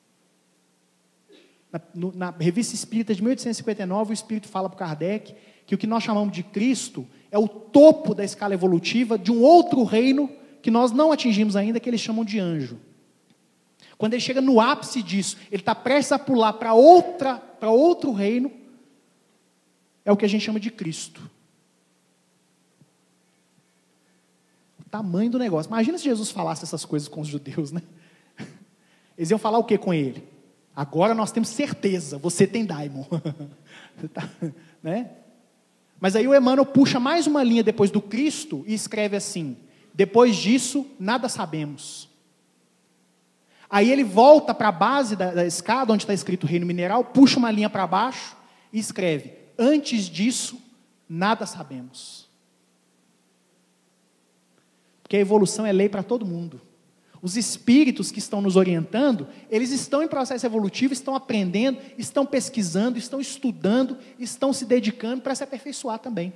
Na, no, na Revista Espírita de mil oitocentos e cinquenta e nove, o Espírito fala para Kardec que o que nós chamamos de Cristo é o topo da escala evolutiva de um outro reino que nós não atingimos ainda, que eles chamam de anjo. Quando ele chega no ápice disso, ele está prestes a pular para outra, para outro reino, é o que a gente chama de Cristo. O tamanho do negócio. Imagina se Jesus falasse essas coisas com os judeus, né? Eles iam falar o que com ele? Agora nós temos certeza, você tem daimon. Né? Mas aí o Emmanuel puxa mais uma linha depois do Cristo e escreve assim: depois disso, nada sabemos. Aí ele volta para a base da, da escada, onde está escrito reino mineral, puxa uma linha para baixo e escreve: antes disso, nada sabemos. Porque a evolução é lei para todo mundo. Os espíritos que estão nos orientando, eles estão em processo evolutivo, estão aprendendo, estão pesquisando, estão estudando, estão se dedicando para se aperfeiçoar também.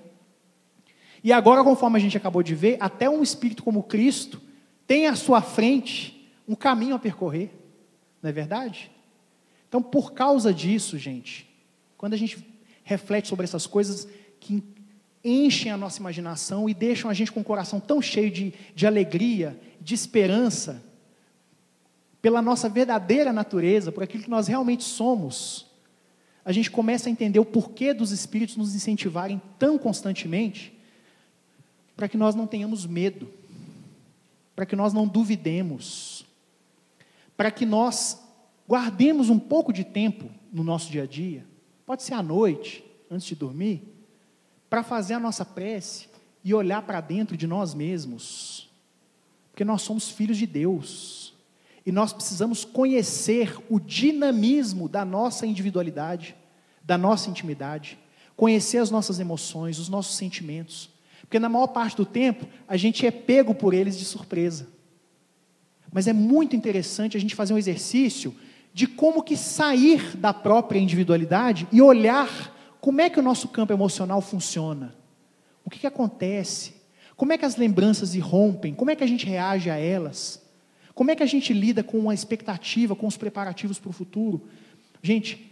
E agora, conforme a gente acabou de ver, até um espírito como Cristo tem à sua frente um caminho a percorrer, não é verdade? Então, por causa disso, gente, quando a gente reflete sobre essas coisas que enchem a nossa imaginação e deixam a gente com o coração tão cheio de, de alegria, de esperança, pela nossa verdadeira natureza, por aquilo que nós realmente somos, a gente começa a entender o porquê dos espíritos nos incentivarem tão constantemente, para que nós não tenhamos medo, para que nós não duvidemos, para que nós guardemos um pouco de tempo no nosso dia a dia, pode ser à noite, antes de dormir, para fazer a nossa prece e olhar para dentro de nós mesmos, porque nós somos filhos de Deus, e nós precisamos conhecer o dinamismo da nossa individualidade, da nossa intimidade, conhecer as nossas emoções, os nossos sentimentos, porque na maior parte do tempo, a gente é pego por eles de surpresa, mas é muito interessante a gente fazer um exercício de como que sair da própria individualidade e olhar como é que o nosso campo emocional funciona, o que que acontece, como é que as lembranças irrompem, como é que a gente reage a elas, como é que a gente lida com a expectativa, com os preparativos para o futuro. Gente,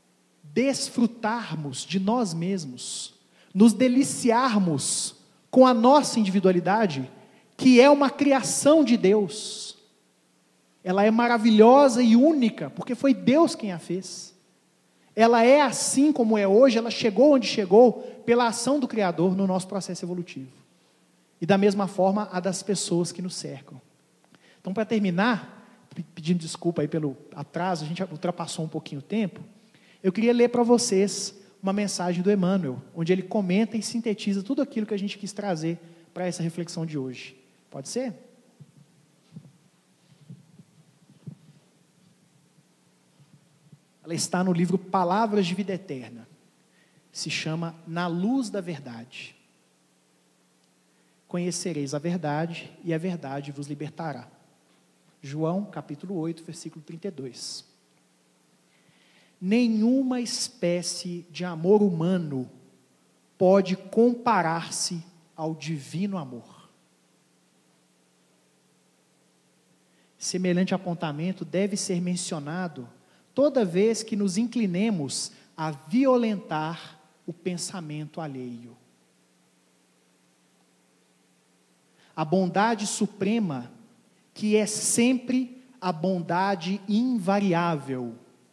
desfrutarmos de nós mesmos, nos deliciarmos com a nossa individualidade, que é uma criação de Deus, ela é maravilhosa e única, porque foi Deus quem a fez, ela é assim como é hoje, ela chegou onde chegou, pela ação do Criador no nosso processo evolutivo, e da mesma forma a das pessoas que nos cercam. Então, para terminar, pedindo desculpa aí pelo atraso, a gente ultrapassou um pouquinho o tempo, eu queria ler para vocês uma mensagem do Emmanuel, onde ele comenta e sintetiza tudo aquilo que a gente quis trazer para essa reflexão de hoje. Pode ser? Ela está no livro Palavras de Vida Eterna. Se chama Na Luz da Verdade. Conhecereis a verdade, e a verdade vos libertará. João, capítulo oito, versículo trinta e dois. Nenhuma espécie de amor humano pode comparar-se ao divino amor. Semelhante apontamento deve ser mencionado toda vez que nos inclinemos a violentar o pensamento alheio. A bondade suprema, que é sempre a bondade invariável,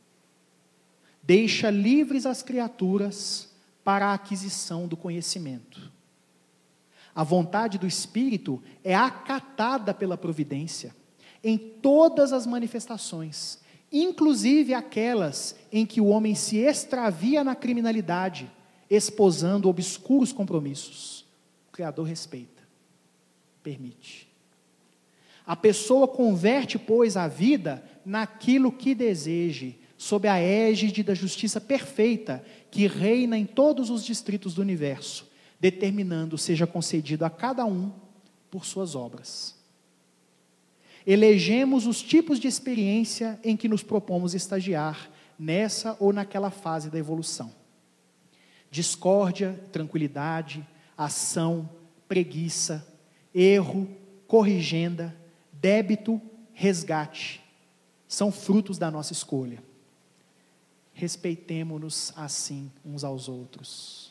deixa livres as criaturas para a aquisição do conhecimento. A vontade do Espírito é acatada pela providência em todas as manifestações, inclusive aquelas em que o homem se extravia na criminalidade, esposando obscuros compromissos. O Criador respeita, permite. A pessoa converte, pois, a vida naquilo que deseje, sob a égide da justiça perfeita, que reina em todos os distritos do universo, determinando seja concedido a cada um por suas obras. Elegemos os tipos de experiência em que nos propomos estagiar, nessa ou naquela fase da evolução. Discórdia, tranquilidade, ação, preguiça, erro, corrigenda, débito, resgate, são frutos da nossa escolha. Respeitemo-nos assim uns aos outros.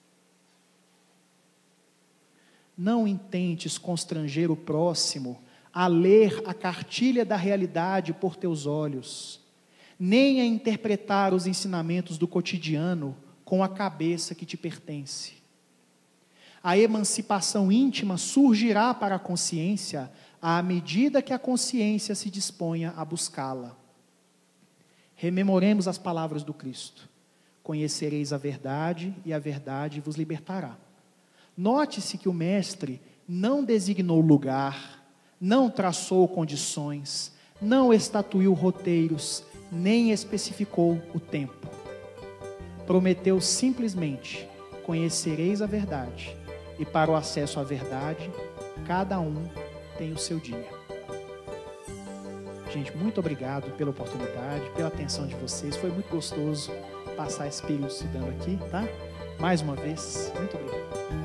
Não intentes constranger o próximo a ler a cartilha da realidade por teus olhos, nem a interpretar os ensinamentos do cotidiano com a cabeça que te pertence. A emancipação íntima surgirá para a consciência à medida que a consciência se disponha a buscá-la. Rememoremos as palavras do Cristo: conhecereis a verdade e a verdade vos libertará. Note-se que o Mestre não designou lugar, não traçou condições, não estatuiu roteiros, nem especificou o tempo. Prometeu simplesmente: conhecereis a verdade, e para o acesso à verdade, cada um tem o seu dia. Gente, muito obrigado pela oportunidade, pela atenção de vocês. Foi muito gostoso passar esse período estudando aqui, tá? Mais uma vez, muito obrigado.